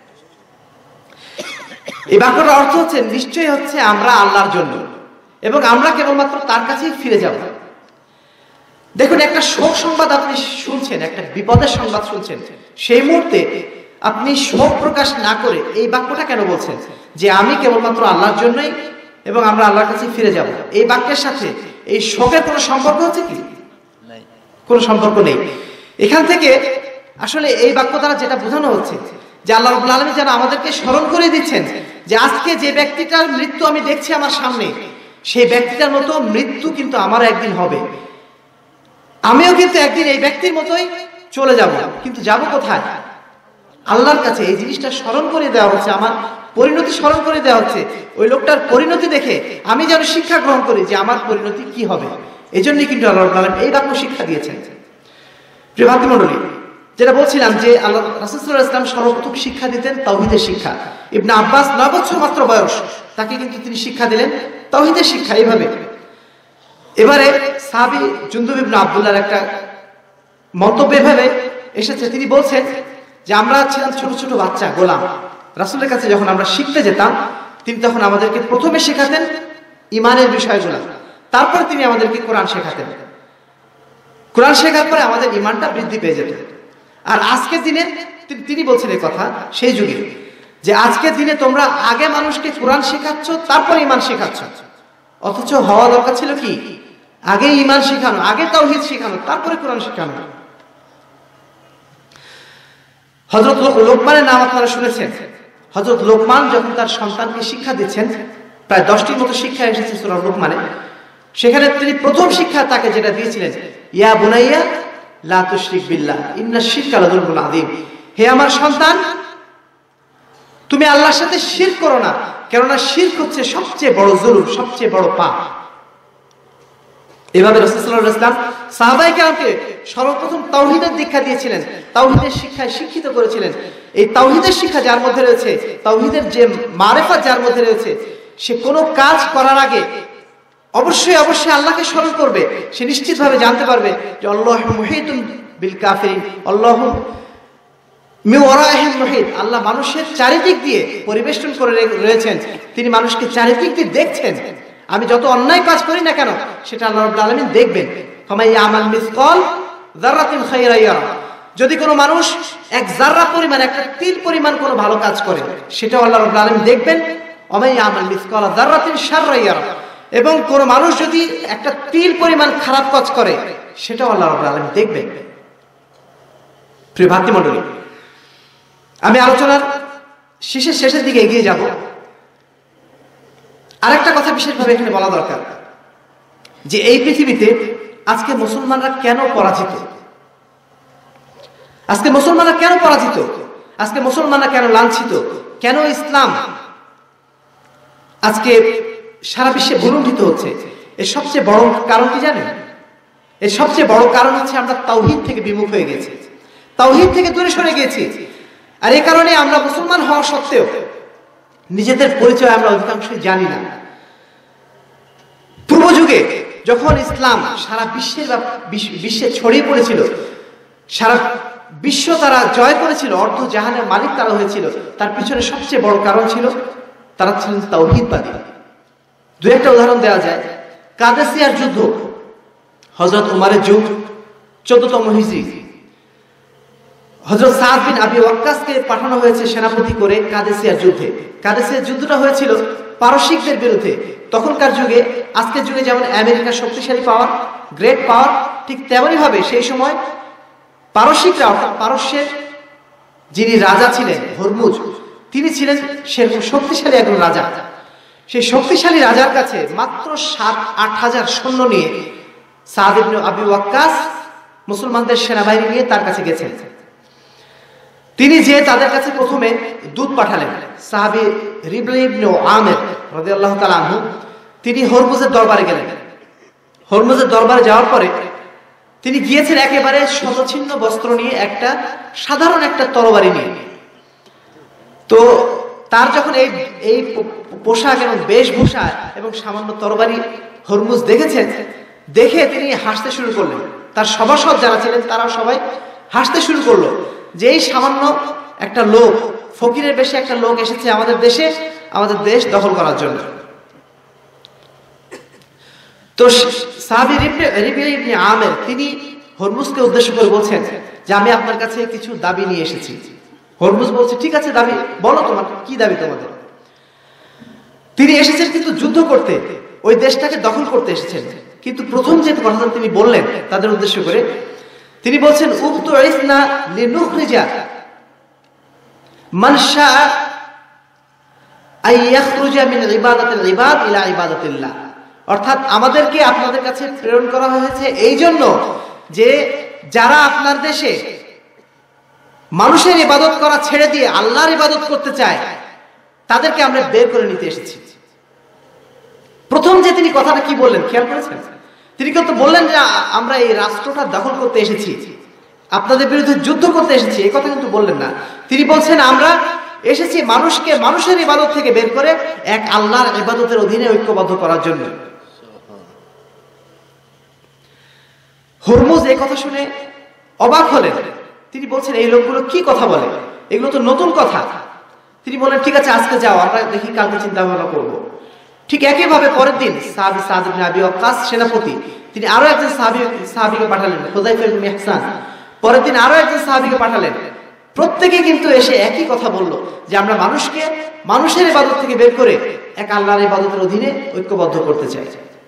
এই বাক্যটার অর্থ হচ্ছে নিশ্চয়ই হচ্ছে আমরা আল্লাহর জন্য এবং আমরা কেবলমাত্র তার কাছেই ফিরে যাব। দেখুন, একটা শোক সংবাদ আপনি শুনছেন, একটা বিপদের সংবাদ শুনছেন, সেই মুহূর্তে আপনি শোক প্রকাশ না করে এই বাক্যটা কেন বলছেন যে আমি কেবলমাত্র আল্লাহর জন্যই এবং আমরা আল্লাহর কাছে ফিরে যাব? এই বাক্যের সাথে এই শোকের কোনো সম্পর্ক হচ্ছে কি? কোনো সম্পর্ক নেই। এখান থেকে আসলে এই বাক্য দ্বারা যেটা বোঝানো হচ্ছে যে আল্লাহ রাব্বুল আলামিন যেন আমাদেরকে স্মরণ করে দিচ্ছেন যে আজকে যে ব্যক্তিটার মৃত্যু আমি দেখছি আমার সামনে, সেই ব্যক্তিটার মতো মৃত্যু কিন্তু আমারও একদিন হবে, আমিও কিন্তু একদিন এই ব্যক্তির মতোই চলে যাব, কিন্তু যাব কোথায়? আল্লাহর কাছে। এই জিনিসটা স্মরণ করে দেওয়া হচ্ছে, আমার পরিণতি স্মরণ করে দেওয়া হচ্ছে। ওই লোকটার পরিণতি দেখে আমি যেন শিক্ষা গ্রহণ করি যে আমার পরিণতি কি হবে। এই জন্যই কিন্তু আল্লাহ রাব্বুল আলামিন এই বাক্য শিক্ষা দিয়েছেন। প্রিয় ভাতৃমণ্ডলী, যেটা বলছিলাম যে আল্লাহ রাসূল সাল্লাল্লাহু আলাইহি ওয়াসাল্লাম সর্বপ্রথম শিক্ষা দিতেন তাওহীদের শিক্ষা। ইবনে আব্বাস 9 বছর মাত্র বয়স, তাকে কিন্তু তিনি শিক্ষা দিলেন তাওহীদের শিক্ষা। এইভাবে এবারে সাহাবী জুনদুব ইবনে আব্দুল্লাহর একটা মন্তব্য এভাবে এসেছে, তিনি বলছেন যে আমরা ছিলাম ছোট ছোট বাচ্চা গোলাম, রাসূলের কাছে যখন আমরা শিখতে যেতাম তিনি তখন আমাদেরকে প্রথমে শেখাতেন ঈমানের বিষয়গুলো, তারপর তিনি আমাদেরকে কোরআন শেখাতেন। কোরআন শেখার পরে আমাদের ঈমানটা বৃদ্ধি পেয়ে যেত। আর আজকের দিনে তিনি বলছেন এই কথা সেই যুগে, যে আজকের দিনে তোমরা আগে মানুষকে কোরআন শেখাচ্ছ তারপর ঈমান শেখাচ্ছ, অথচ হওয়া দরকার ছিল কি আগে ঈমান শেখানো, আগে তাওহীদ শেখানো, তারপরে কোরআন শেখানো। হযরত লোকমানের নাম আপনারা শুনেছেন। হযরত লোকমান যখন তার সন্তানকে শিক্ষা দিচ্ছেন, প্রায় 10টির মতো শিক্ষা এসেছে সূরা লোকমানে, সেখানে তিনি প্রথম শিক্ষা তাকে যেটা দিয়েছিলেন, ইয়া বুনাইয়া লা তুশরিক বিল্লাহ ইন্নাশ শিরকা লাযুলমুন আযীম, হে আমার সন্তান তুমি আল্লাহর সাথে শিরক করো না, কেননা শিরক হচ্ছে সবচেয়ে বড় জুলুম, সবচেয়ে বড় পাপ। এভাবে রাসূল সাল্লাল্লাহু আলাইহি ওয়াসাল্লাম সাহাবায়ে কেরামকে সর্বপ্রথম তাওহীদের দীক্ষা দিয়েছিলেন, তাওহীদের শিক্ষায় শিক্ষিত করেছিলেন। এই তাওহীদের শিক্ষা যার মধ্যে রয়েছে, তাওহীদের যে মারিফাত যার মধ্যে রয়েছে, সে কোনো কাজ করার আগে অবশ্যই অবশ্যই আল্লাহকে স্মরণ করবে। সে নিশ্চিতভাবে জানতে পারবে যে আল্লাহু মুহীতুন বিল কাফিরিন, আল্লাহু মিন ওয়ারাইহিম মুহীত, আল্লাহ মানুষের চারিদিক দিয়ে পরিবেষ্টন করে রয়েছেন, তিনি মানুষকে চারিদিক দিয়ে দেখছেন। আমি যত অন্যায় কাজ করি না কেন সেটা আল্লাহ রাব্বুল আলামিন দেখবেন। ফামাই ইয়ামাল মিসকাল যাররাতিন খায়রা ইয়ারা, যদি কোনো মানুষ এক যাররা পরিমাণ, একটা তিল পরিমাণ কোনো ভালো কাজ করে সেটাও আল্লাহ রাব্বুল আলামিন দেখবেন। ওমাই ইয়ামাল মিসকাল যাররাতিন শাররা ইয়ারা, এবং কোনো মানুষ যদি একটা তিল পরিমাণ খারাপ কাজ করে সেটাও আল্লাহ রাব্বুল আলামিন দেখবেন। প্রিয় ভাতৃমণ্ডলী, আমি আলোচনার শেষের দিকে এগিয়ে যাব। আরেকটা কথা বিশেষভাবে এখানে বলা দরকার, যে এই পৃথিবীতে আজকে মুসলমানরা কেন পরাজিত, আজকে মুসলমানরা কেন পরাজিত, আজকে মুসলমানরা কেন লাঞ্ছিত, কেন ইসলাম আজকে সারা বিশ্বে ভুলুণ্ঠিত হচ্ছে, এর সবচেয়ে বড় কারণ কি জানেন? এর সবচেয়ে বড় কারণ হচ্ছে আমরা তাওহীদ থেকে বিমুখ হয়ে গেছি, তাওহীদ থেকে দূরে সরে গেছি। আর এই কারণে আমরা মুসলমান হওয়া সত্ত্বেও নিজেদের পরিচয় আমরা অধিকাংশই জানি না। পূর্ব যুগে যখন ইসলাম সারা বিশ্বে ছড়িয়ে পড়েছিল, সারা বিশ্ব তারা জয় করেছিল, অর্ধ জাহানের মালিক তারা হয়েছিল, তার পিছনে সবচেয়ে বড় কারণ ছিল তারা ছিলেন তাওহীদবাদী। দু একটা উদাহরণ দেওয়া যায়। কাদেসিয়ার যুদ্ধ, হযরত উমরের যুগ, 14তম হিজরি, হযরত সাদ বিন আবি ওয়াক্কাসকে পাঠানো হয়েছে সেনাপতি করে কাদেসিয়ার যুদ্ধে। কাদেসিয়ার যুদ্ধটা হয়েছিল পারসিকদের বিরুদ্ধে। তখনকার যুগে, আজকের যুগে যেমন আমেরিকার শক্তিশালী পাওয়ার, গ্রেট পাওয়ার, ঠিক তেমনই ভাবে সেই সময় পারসিকরা, অর্থাৎ পারস্যের যিনি রাজা ছিলেন হরমুজ, তিনি ছিলেন সেরকম শক্তিশালী একজন রাজা। সেই শক্তিশালী রাজার কাছে মাত্র 7-8 হাজার সৈন্য নিয়ে সাদ ইবনে আবি ওয়াক্কাস মুসলমানদের সেনাবাহিনী নিয়ে তার কাছে গেছেন। তিনি যে তাদের কাছে প্রথমে দূত পাঠালেন, সাহাবী রিবঈ ইবনে আমির রাদিয়াল্লাহু তাআলা আনহু, তিনি হরমুজের দরবারে গেলেন। হরমুজের দরবারে যাওয়ার পরে তিনি গিয়েছেন একেবারে শতছিন্ন বস্ত্র নিয়ে, একটা সাধারণ একটা তরবারি নিয়ে। তো তার যখন এই পোশাক এবং বেশভূষা এবং সামান্য তরবারি হরমুজ দেখেছেন, দেখে তিনি হাসতে শুরু করলেন। তার সভাসদ যারা ছিলেন তারা সবাই হাসতে শুরু করলো যে এই সামান্য একটা লোক, ফকিরের বেশে একটা লোক এসেছে আমাদের দেশে, আমাদের দেশ দখল করার জন্য। তো সাহাবী রিবঈ ইবনে আমির তিনি হরমুজকে উদ্দেশ্য করে বলছেন যে আমি আপনার কাছে কিছু দাবি নিয়ে এসেছি। হরমুজ বলছে, ঠিক আছে দাবি বলো, তোমার কি দাবি তোমাদের? তিনি এসেছেন কিন্তু যুদ্ধ করতে, ওই দেশটাকে দখল করতে এসেছেন। কিন্তু প্রথম যে কথা তিনি বললেন তাদের উদ্দেশ্য করে, তিনি বলছেন উবতুইসনা লিনুখরিজা মান শাআ আইয়াখরুজা মিন ইবাদাতিল ইবাদ ইলা ইবাদাতিল্লাহ অর্থাৎ আমাদেরকে আপনাদের কাছে প্রেরণ করা হয়েছে এই জন্য যে যারা আপনার দেশে মানুষের ইবাদত করা ছেড়ে দিয়ে আল্লাহর ইবাদত করতে চায় তাদেরকে আমরা বের করে নিতে এসেছি। প্রথম যে তিনি কথাটা কি বললেন খেয়াল করেছেন? তিনি কিন্তু বললেন যে আমরা এই রাষ্ট্রটা দখল করতে এসেছি, আপনাদের বিরুদ্ধে যুদ্ধ করতে এসেছি, এই কথা কিন্তু বললেন না। তিনি বলছেন আমরা এসেছি মানুষকে মানুষের ইবাদত থেকে বের করে এক আল্লাহর ইবাদতের অধীনে ঐক্যবদ্ধ করার জন্য। হরমুজ এই কথা শুনে অবাক হলেন। তিনি বলছেন এই লোকগুলো কি কথা বলে, এগুলো তো নতুন কথা। তিনি বলেন ঠিক আছে আজকে যাও, আমরা দেখি কালকে চিন্তা ভাবনা করবো। ঠিক একইভাবে পরের দিন সাহাবী সাদ ইবনে আবি ওয়াক্কাস সেনাপতি, তিনি আরো একজন সাহাবীকে পাঠালেন, হুযায়ফা ইবনে ইহসান। পরের দিন আরো একজন সাহাবীকে পাঠালেন। প্রত্যেকে কিন্তু এসে একই কথা বলল যে আমরা মানুষকে মানুষের ইবাদত থেকে বের করে এক আল্লাহর ইবাদতের অধীনে ঐক্যবদ্ধ করতে চাই।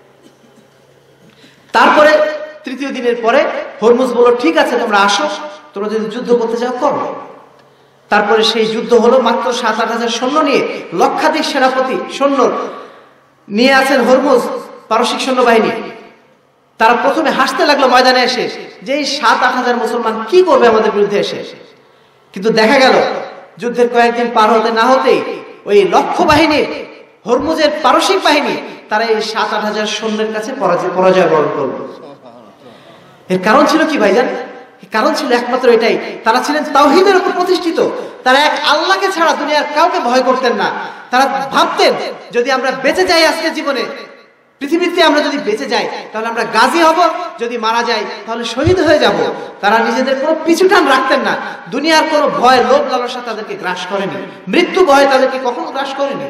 তারপরে তৃতীয় দিনের পরে হরমুজ বলল ঠিক আছে তোমরা আসো, তোমরা যদি যুদ্ধ করতে চাও করো। তারপরে সেই যুদ্ধ হলো মাত্র ৭-৮ হাজার সৈন্য নিয়ে, লক্ষাধিক সেনাপতি সৈন্য নিয়ে আছেন হরমুজ পারসিক সৈন্যবাহিনী। তারা প্রথমে হাসতে লাগলো ময়দানে এসে যে এই ৭-৮ হাজার মুসলমান কি করবে আমাদের বিরুদ্ধে এসে। কিন্তু দেখা গেল যুদ্ধের কয়েকদিন পার হতে না হতেই ওই লক্ষ বাহিনীর হরমুজের পারসিক বাহিনী তারা এই ৭-৮ হাজার সৈন্যের কাছে পরাজয় বরণ করল। এর কারণ ছিল কি ভাইজান? কারণ ছিল একমাত্র এটাই, তারা ছিলেন তাওহীদের উপর প্রতিষ্ঠিত। তারা এক আল্লাহকে ছাড়া দুনিয়ার কাউকে ভয় করতেন না। তারা ভাবতেন যদি আমরা বেঁচে যাই আজকে জীবনে পৃথিবীতে, আমরা যদি বেঁচে যাই তাহলে আমরা গাজী হব, যদি মারা যাই তাহলে শহীদ হয়ে যাব। তারা নিজেদের কোনো পিছুটান রাখতেন না। দুনিয়ার কোনো ভয় লোভ লালসা তাদেরকে গ্রাস করেনি, মৃত্যু ভয় তাদেরকে কখনো গ্রাস করেনি।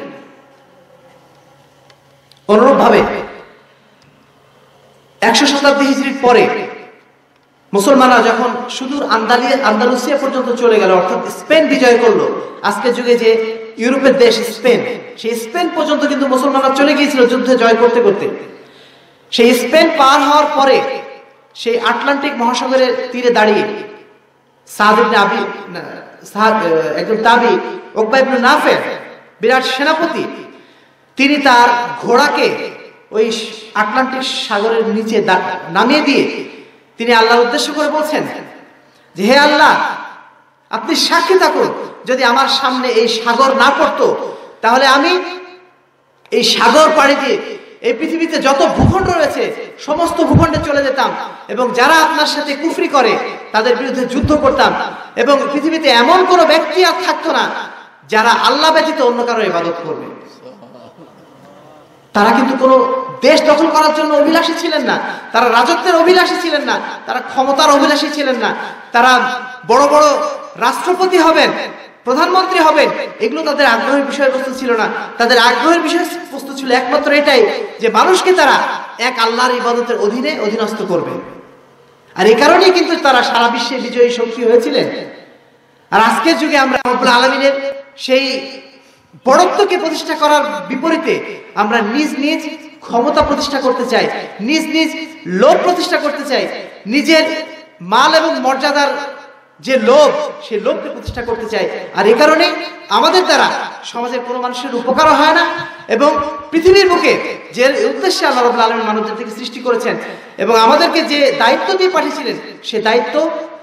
অনুরূপ ভাবে ১০০ শতাব্দী হিজরির পরে মুসলমানরা যখন সুদূর আন্দালুসিয়া পর্যন্ত চলে গেল, অর্থাৎ স্পেন বিজয় করলো, আজকের যুগে যে ইউরোপের দেশ স্পেন, সেই স্পেন পর্যন্ত কিন্তু মুসলমানরা চলে গিয়েছিল যুদ্ধে জয় করতে করতে। সেই স্পেন পার হওয়ার পরে সেই আটলান্টিক মহাসাগরের তীরে দাঁড়িয়ে সাদ ইবনে আবি একজন তাবি উকবা ইবনে নাফে, বিরাট সেনাপতি, তিনি তার ঘোড়াকে ওই আটলান্টিক সাগরের নিচে নামিয়ে দিয়ে তিনি আল্লাহর উদ্দেশ্য করে বলছেন যে হে আল্লাহ, আপনি সাক্ষী থাকুন, যদি আমার সামনে এই সাগর না পড়তো তাহলে আমি এই সাগর পাড়ি দিয়ে এই পৃথিবীতে যত ভূখণ্ড রয়েছে সমস্ত ভূখণ্ডে চলে যেতাম এবং যারা আপনার সাথে কুফরি করে তাদের বিরুদ্ধে যুদ্ধ করতাম এবং পৃথিবীতে এমন কোনো ব্যক্তি আর থাকতো না যারা আল্লাহ ব্যতীত অন্য কারো ইবাদত করবে। তারা কিন্তু কোনো দেশ দখল করার জন্য অভিলাষী ছিলেন না, তারা রাজত্বের অভিলাষী ছিলেন না, তারা ক্ষমতার অভিলাষী ছিলেন না, তারা বড় বড় রাষ্ট্রপতি হবেন, প্রধানমন্ত্রী হবেন, এগুলো তাদের আগ্রহের বিষয়বস্তু ছিল না। তাদের আগ্রহের বিষয়বস্তু ছিল একমাত্র এটাই যে মানুষকে তারা এক আল্লাহর ইবাদতের অধীনে অধীনস্থ করবে। আর এই কারণেই কিন্তু তারা সারা বিশ্বে বিজয়ী শক্তি হয়েছিলেন। আর আজকের যুগে আমরা রব্বুল আলামিনের সেই বড়ত্বকে প্রতিষ্ঠা করার বিপরীতে আমরা নিজ নিজ ক্ষমতা প্রতিষ্ঠা করতে চাই, নিজ নিজ লোভ প্রতিষ্ঠা করতে চাই, নিজের মাল এবং মর্যাদার যে লোভ, সেই লোভকে প্রতিষ্ঠা করতে চাই। আর এই কারণে আমাদের দ্বারা সমাজের কোনো মানুষের উপকারও হয় না এবং পৃথিবীর বুকে যে উদ্দেশ্যে আল্লাহ রাব্বুল আলামিন মানুষদের থেকে সৃষ্টি করেছেন এবং আমাদেরকে যে দায়িত্ব দিয়ে পাঠিয়েছিলেন সেই দায়িত্ব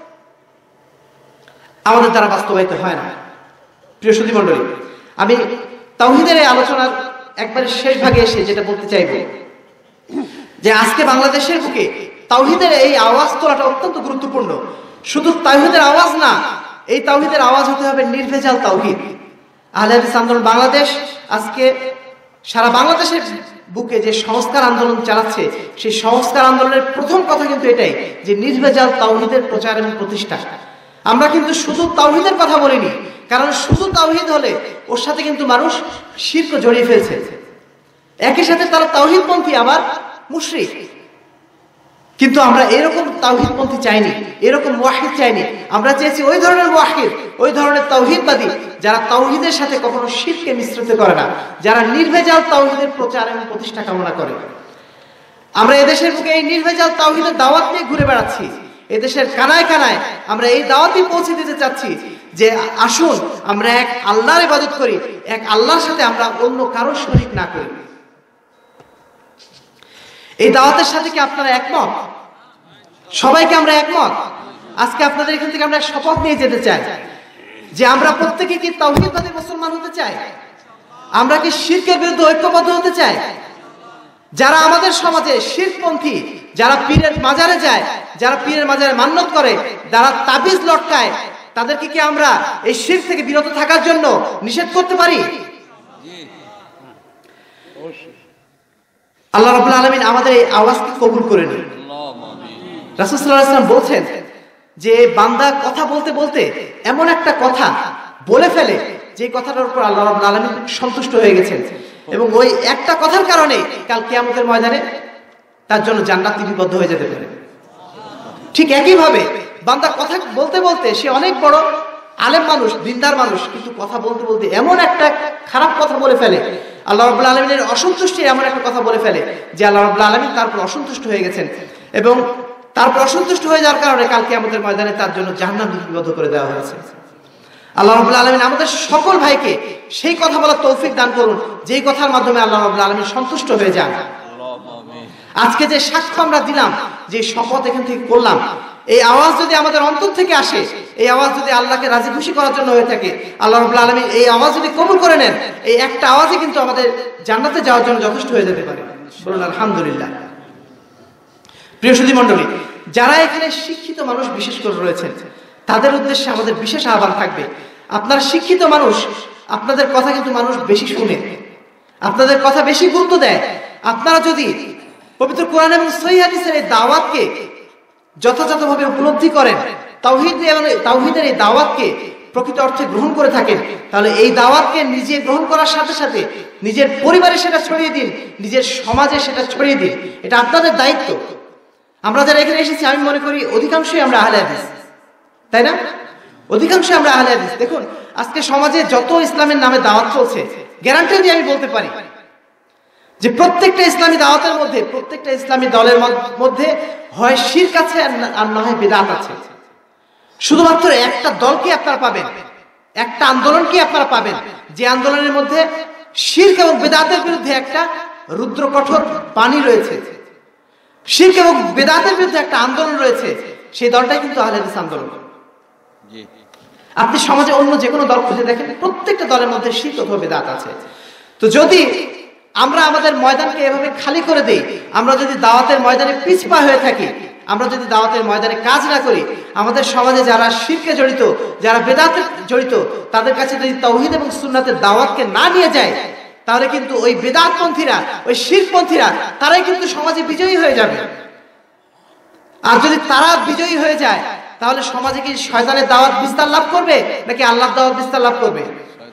আমাদের দ্বারা বাস্তবায়িত হয় না। প্রিয় সুধী মণ্ডলী, আমি তাওহীদের এই আলোচনার একবারে শেষ ভাগে এসে যেটা বলতে চাইব যে আজকে বাংলাদেশের বুকে তাওহীদের এই আওয়াজ তোলাটা অত্যন্ত গুরুত্বপূর্ণ। শুধু তাওহীদের আওয়াজ না, এই তাওহীদের আওয়াজ হতে হবে নির্ভেজাল তাওহীদ। আহলে হাদিস আন্দোলন বাংলাদেশ আজকে সারা বাংলাদেশের বুকে যে সংস্কার আন্দোলন চালাচ্ছে, সেই সংস্কার আন্দোলনের প্রথম কথা কিন্তু এটাই যে নির্ভেজাল তাওহীদের প্রচার এবং প্রতিষ্ঠা। আমরা কিন্তু শুধু তাওহীদের কথা বলিনি, কারণ শুধু তাওহীদ হলে ওর সাথে কিন্তু মানুষ শিরক জড়িয়ে ফেলছে, একই সাথে তারা তাওহীদপন্থী আবার মুশরিক। কিন্তু আমরা এরকম তাওহীদপন্থী চাইনি, এরকম মুওয়াহিদ চাইনি। আমরা চেয়েছি ওই ধরনের মুওয়াহিদ, ওই ধরনের তাওহীদবাদী যারা তাওহীদের সাথে কখনো শিরককে মিশ্রিত করে না, যারা নির্ভেজাল তাওহীদের প্রচার এবং প্রতিষ্ঠা কামনা করে। আমরা এদেশের বুকে এই নির্ভেজাল তাওহীদের দাওয়াত নিয়ে ঘুরে বেড়াচ্ছি, এদেশের কানায় কানায় আমরা এই দাওয়াতই পৌঁছে দিতে চাচ্ছি যে আসুন আমরা এক আল্লাহর ইবাদত করি, এক আল্লাহর সাথে আমরা অন্য কারো শরীক না করি। এই দাওয়াতের সাথে কি আপনারা একমত? সবাইকে আমরা একমত? আজকে আপনাদের এখান থেকে আমরা শপথ নিয়ে যেতে চাই যে আমরা প্রত্যেকে কি তাওহীদবাদী মুসলমান হতে চাই? আমরা কি শিরকের বিরুদ্ধে ঐক্যবদ্ধ হতে চাই? যারা আমাদের সমাজে শিরকপন্থী, যারা পীরের মাজারে যায়, যারা পীরের মাজারে মান্যত করে, যারা তাবিজ লটকায়, তাদেরকে কি আমরা এই শিরক থেকে বিরত থাকার জন্য নিষেধ করতে পারি? আল্লাহ রাব্বুল আলামিন আমাদের এই আওয়াজকে কবুল করে নিন। রাসূল সাল্লাল্লাহু আলাইহি ওয়াসাল্লাম বলছেন যে বান্দা কথা বলতে বলতে এমন একটা কথা বলে ফেলে যে কথাটার উপর আল্লাহ রাব্বুল আলামিন সন্তুষ্ট হয়ে গেছেন, এবং ওই একটা কথার কারণে কাল কিয়ামতের ময়দানে তার জন্য জান্নাত লিপিবদ্ধ হয়ে যেতে পারে। ঠিক একইভাবে বান্দা কথা বলতে বলতে, সে অনেক বড় আলেম মানুষ, দিনদার মানুষ, কিন্তু কথা বলতে বলতে এমন একটা খারাপ কথা বলে ফেলে, আল্লাহ রাব্বুল আলামিনের অসন্তুষ্টি এমন একটা কথা বলে ফেলে যে আল্লাহ রাব্বুল আলামিন তারপর অসন্তুষ্ট হয়ে গেছেন, এবং তারপর অসন্তুষ্ট হয়ে যাওয়ার কারণে কাল কিয়ামতের ময়দানে তার জন্য জাহান্নাম লিপিবদ্ধ করে দেওয়া হয়েছে। আল্লাহ রাব্বুল আলামিন আমাদের সকল ভাইকে সেই কথা বলার তৌফিক দান করুন যেই কথার মাধ্যমে আল্লাহ রাব্বুল আলামিন সন্তুষ্ট হয়ে যান। আজকে যে সাক্ষ্য আমরা দিলাম, যে শপথ এখান থেকে করলাম, এই আওয়াজ যদি আমাদের অন্তর থেকে আসে, এই আওয়াজ যদি আল্লাহকে রাজি খুশি করার জন্য হয়ে থাকে, আল্লাহ রাব্বুল আলামিন এই আওয়াজ যদি কবুল করে নেন, এই একটা আওয়াজই কিন্তু আমাদের জান্নাতে যাওয়ার জন্য যথেষ্ট হয়ে যেতে পারে। বলুন আলহামদুলিল্লাহ। প্রিয় সুধী মণ্ডলী, যারা এখানে শিক্ষিত মানুষ বিশেষ করে রয়েছেন, তাদের উদ্দেশ্যে আমাদের বিশেষ আহ্বান থাকবে। আপনারা শিক্ষিত মানুষ, আপনাদের কথা কিন্তু মানুষ বেশি শুনে, আপনাদের কথা বেশি গুরুত্ব দেয়। আপনারা যদি পবিত্র কোরআন এবং সহিহ হাদিসের এই দাওয়াতকে যথাযথভাবে উপলব্ধি করেন, তাওহীদের এই দাওয়াতকে প্রকৃত অর্থে গ্রহণ করে থাকেন, তাহলে এই দাওয়াতকে নিজে গ্রহণ করার সাথে সাথে নিজের পরিবারে সেটা ছড়িয়ে দিন, নিজের সমাজে সেটা ছড়িয়ে দিন। এটা আপনাদের দায়িত্ব। আমরা যারা এখানে এসেছি, আমি মনে করি অধিকাংশই আমরা আহলে হাদিস, তাই না? অধিকাংশই আমরা আহলে হাদিস। দেখুন আজকে সমাজে যত ইসলামের নামে দাওয়াত চলছে, গ্যারান্টি দিয়ে আমি বলতে পারি যে প্রত্যেকটা ইসলামী দাওয়াতের মধ্যে, প্রত্যেকটা ইসলামী দলের মধ্যে হয় শিরক আছে আর না হয় বিদআত আছে। শুধুমাত্র একটা দলকে আপনারা পাবেন, একটা আন্দোলনকে আপনারা পাবেন যে আন্দোলনের মধ্যে শিরক এবং বিদআতের বিরুদ্ধে একটা রুদ্র কঠোর বাণী রয়েছে, শিরক এবং বিদআতের বিরুদ্ধে একটা আন্দোলন রয়েছে। সেই দলটাই কিন্তু আহলে হাদিস আন্দোলন। আপনি সমাজে অন্য যে কোনো দল খুঁজে দেখেন, প্রত্যেকটা দলের মধ্যে শিরক অথবা বিদআত আছে। তো যদি আমরা আমাদের ময়দানকে এভাবে খালি করে দেই, আমরা যদি দাওয়াতের ময়দানে পিছপা হয়ে থাকি, আমরা যদি দাওয়াতের ময়দানে কাজ না করি, আমাদের সমাজে যারা শিরকে জড়িত, যারা বিদআতে জড়িত, তাদের কাছে যদি তাওহীদ এবং সুন্নাতের দাওয়াতকে না নিয়ে যায়, তাহলে কিন্তু ওই বিদআতপন্থীরা, ওই শিরকপন্থীরা, তারাই কিন্তু সমাজে বিজয়ী হয়ে যাবে। আর যদি তারা বিজয়ী হয়ে যায়, তাহলে সমাজে কি শয়তানের দাওয়াত বিস্তার লাভ করবে নাকি আল্লাহর দাওয়াত বিস্তার লাভ করবে?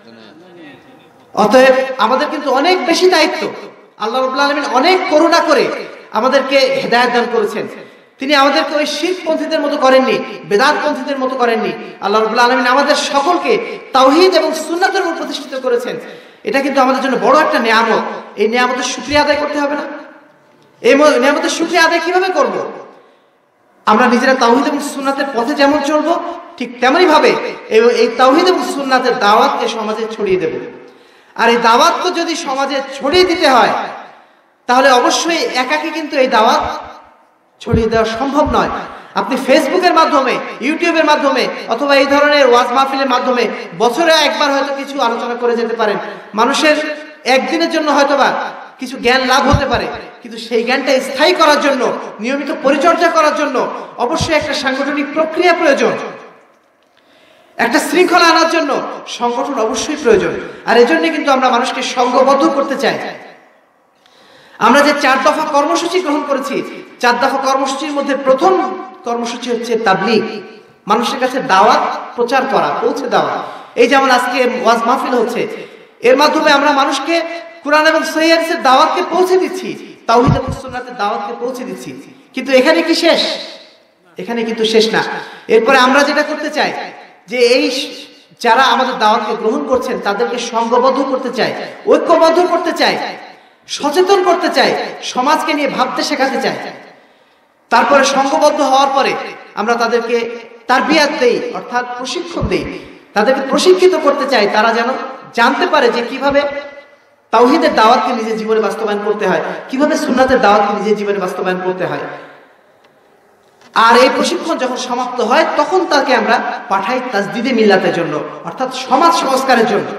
অতএব আমাদের কিন্তু অনেক বেশি দায়িত্ব। আল্লাহ রাব্বুল আলামিন অনেক করুণা করে আমাদেরকে হেদায়েত দান করেছেন। তিনি আমাদেরকে ওই শিরকপন্থীদের মতো করেননি, বিদআতপন্থীদের মতো করেননি। আল্লাহ রাব্বুল আলামিন আমাদের সকলকে তাওহীদ এবং সুন্নাতের উপর প্রতিষ্ঠিত করেছেন। এটা কিন্তু আমাদের জন্য বড় একটা নিয়ামত। এই নিয়ামতের শুকরিয়া আদায় করতে হবে না? এই নিয়ামতের শুকরিয়া আদায় কিভাবে করব? আমরা নিজেরা তাওহীদ এবং সুন্নাতের পথে যেমন চলবো, ঠিক তেমনি ভাবে এই তাওহীদ এবং সুন্নাতের দাওয়াতকে সমাজে ছড়িয়ে দেব। আর এই দাওয়াতকে যদি সমাজে ছড়িয়ে দিতে হয়, তাহলে অবশ্যই একাকী কিন্তু এই দাওয়াত ছড়িয়ে দেওয়া সম্ভব নয়। আপনি ফেসবুকের মাধ্যমে, ইউটিউবের মাধ্যমে অথবা এই ধরনের ওয়াজ মাহফিলের মাধ্যমে বছরে একবার হয়তো কিছু আলোচনা করে যেতে পারেন। মানুষের একদিনের জন্য হয়তোবা কিছু জ্ঞান লাভ হতে পারে, কিন্তু সেই জ্ঞানটা স্থায়ী করার জন্য, নিয়মিত পরিচর্যা করার জন্য অবশ্যই একটা সাংগঠনিক প্রক্রিয়া প্রয়োজন। একটা শৃঙ্খলা আনার জন্য সংগঠন অবশ্যই প্রয়োজন। আর এজন্য কিন্তু আমরা মানুষকে সংঘবদ্ধ করতে চাই। আমরা যে 4 দফা কর্মসূচি গ্রহণ করেছি, 4 দফা কর্মসূচির মধ্যে প্রথম কর্মসূচি হচ্ছে তাবলীগ, মানুষের কাছে দাওয়াত প্রচার করা, পৌঁছে দেওয়া। এই যেমন আজকে ওয়াজ মাহফিল হচ্ছে, এর মাধ্যমে আমরা মানুষকে কুরআন এবং সহিহ হাদিসের দাওয়াতকে পৌঁছে দিচ্ছি, তাওহীদ এবং সুন্নাতের দাওয়াতকে পৌঁছে দিচ্ছি। কিন্তু এখানে কি শেষ? এখানে কিন্তু শেষ না। এরপরে আমরা যেটা করতে চাই যে এই যারা আমাদের দাওয়াতকে গ্রহণ করছেন তাদেরকে সংঘবদ্ধ করতে চাই, ঐক্যবদ্ধ করতে চাই, সচেতন করতে চাই, সমাজকে নিয়ে ভাবতে শেখাতে চাই। তারপরে সংঘবদ্ধ হওয়ার পরে আমরা তাদেরকে তারবিয়াত দেই, অর্থাৎ প্রশিক্ষণ দেই, তাদেরকে প্রশিক্ষিত করতে চাই, তারা যেন জানতে পারে যে কিভাবে তাওহীদের দাওয়াতকে নিজের জীবনে বাস্তবায়ন করতে হয়, কিভাবে সুন্নাতের দাওয়াতকে নিজের জীবনে বাস্তবায়ন করতে হয়। আর এই প্রশিক্ষণ যখন সমাপ্ত হয় তখন তাকে আমরা পাঠাই তাজদিদে মিল্লাতের জন্য, অর্থাৎ সমাজ সংস্কারের জন্য।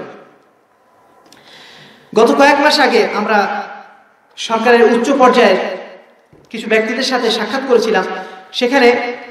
গত কয়েক মাস আগে আমরা সরকারের উচ্চ পর্যায়ের কিছু ব্যক্তিদের সাথে সাক্ষাৎ করেছিলাম। সেখানে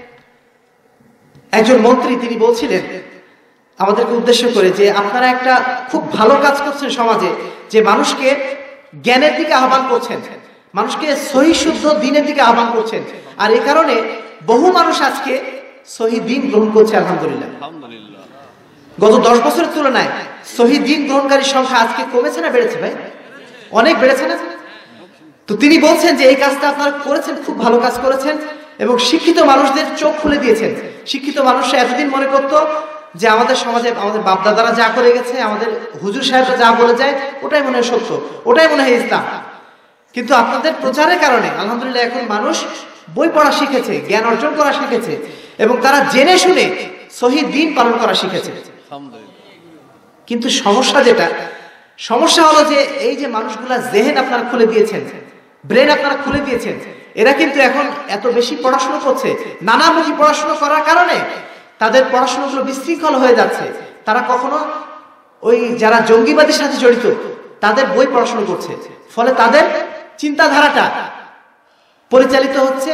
একজন মন্ত্রী তিনি বলছিলেন আমাদেরকে উদ্দেশ্য করে যে আপনারা একটা খুব ভালো কাজ করছেন সমাজে, যে মানুষকে জ্ঞানের দিকে আহ্বান করছেন, মানুষকে সহি শুদ্ধ দ্বীনের দিকে আহ্বান করছেন। আর এই কারণে বহু মানুষ আজকে সহি দ্বীন গ্রহণ করছে, আলহামদুলিল্লাহ। গত 10 বছরের তুলনায় সহি দ্বীন গ্রহণকারীর সংখ্যা আজকে কমেছে না বেড়েছে ভাই? অনেক বেড়েছে না? তো তিনি বলছেন যে এই কাজটা আপনারা করেছেন, খুব ভালো কাজ করেছেন, এবং শিক্ষিত মানুষদের চোখ খুলে দিয়েছেন। শিক্ষিত মানুষরা এতদিন মনে করতো যে আমাদের সমাজে আমাদের বাপদাদারা যা করে গেছে, আমাদের হুজুর সাহেবরা যা বলে যায় ওটাই মনে হয় সত্য, ওটাই মনে হয় ইসলাম। কিন্তু আপনাদের প্রচারের কারণে আলহামদুলিল্লাহ এখন মানুষ বই পড়া শিখেছে, জ্ঞান অর্জন করা শিখেছে, এবং তারা জেনে শুনে সহি দ্বীন পালন করা শিখেছে। কিন্তু সমস্যা হলো যে এই যে মানুষগুলা জেহেন আপনারা খুলে দিয়েছেন, ব্রেন আপনারা খুলে দিয়েছেন, এরা কিন্তু এখন এত বেশি পড়াশোনা করছে, নানামুখী পড়াশোনা করার কারণে তাদের পড়াশোনাগুলো বিশৃঙ্খল হয়ে যাচ্ছে। তারা কখনো ওই যারা জঙ্গিবাদের সাথে জড়িত তাদের বই পড়াশোনা করছে, ফলে তাদের চিন্তাধারাটা পরিচালিত হচ্ছে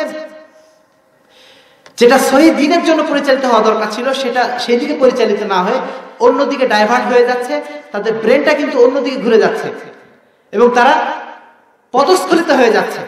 যেটা সহি দ্বীনের জন্য পরিচালিত হওয়া দরকার ছিল, সেটা সেই দিকে পরিচালিত না হয়ে অন্যদিকে ডাইভার্ট হয়ে যাচ্ছে। তাদের ব্রেনটা কিন্তু অন্যদিকে ঘুরে যাচ্ছে এবং তারা পদস্খলিত হয়ে যাচ্ছে।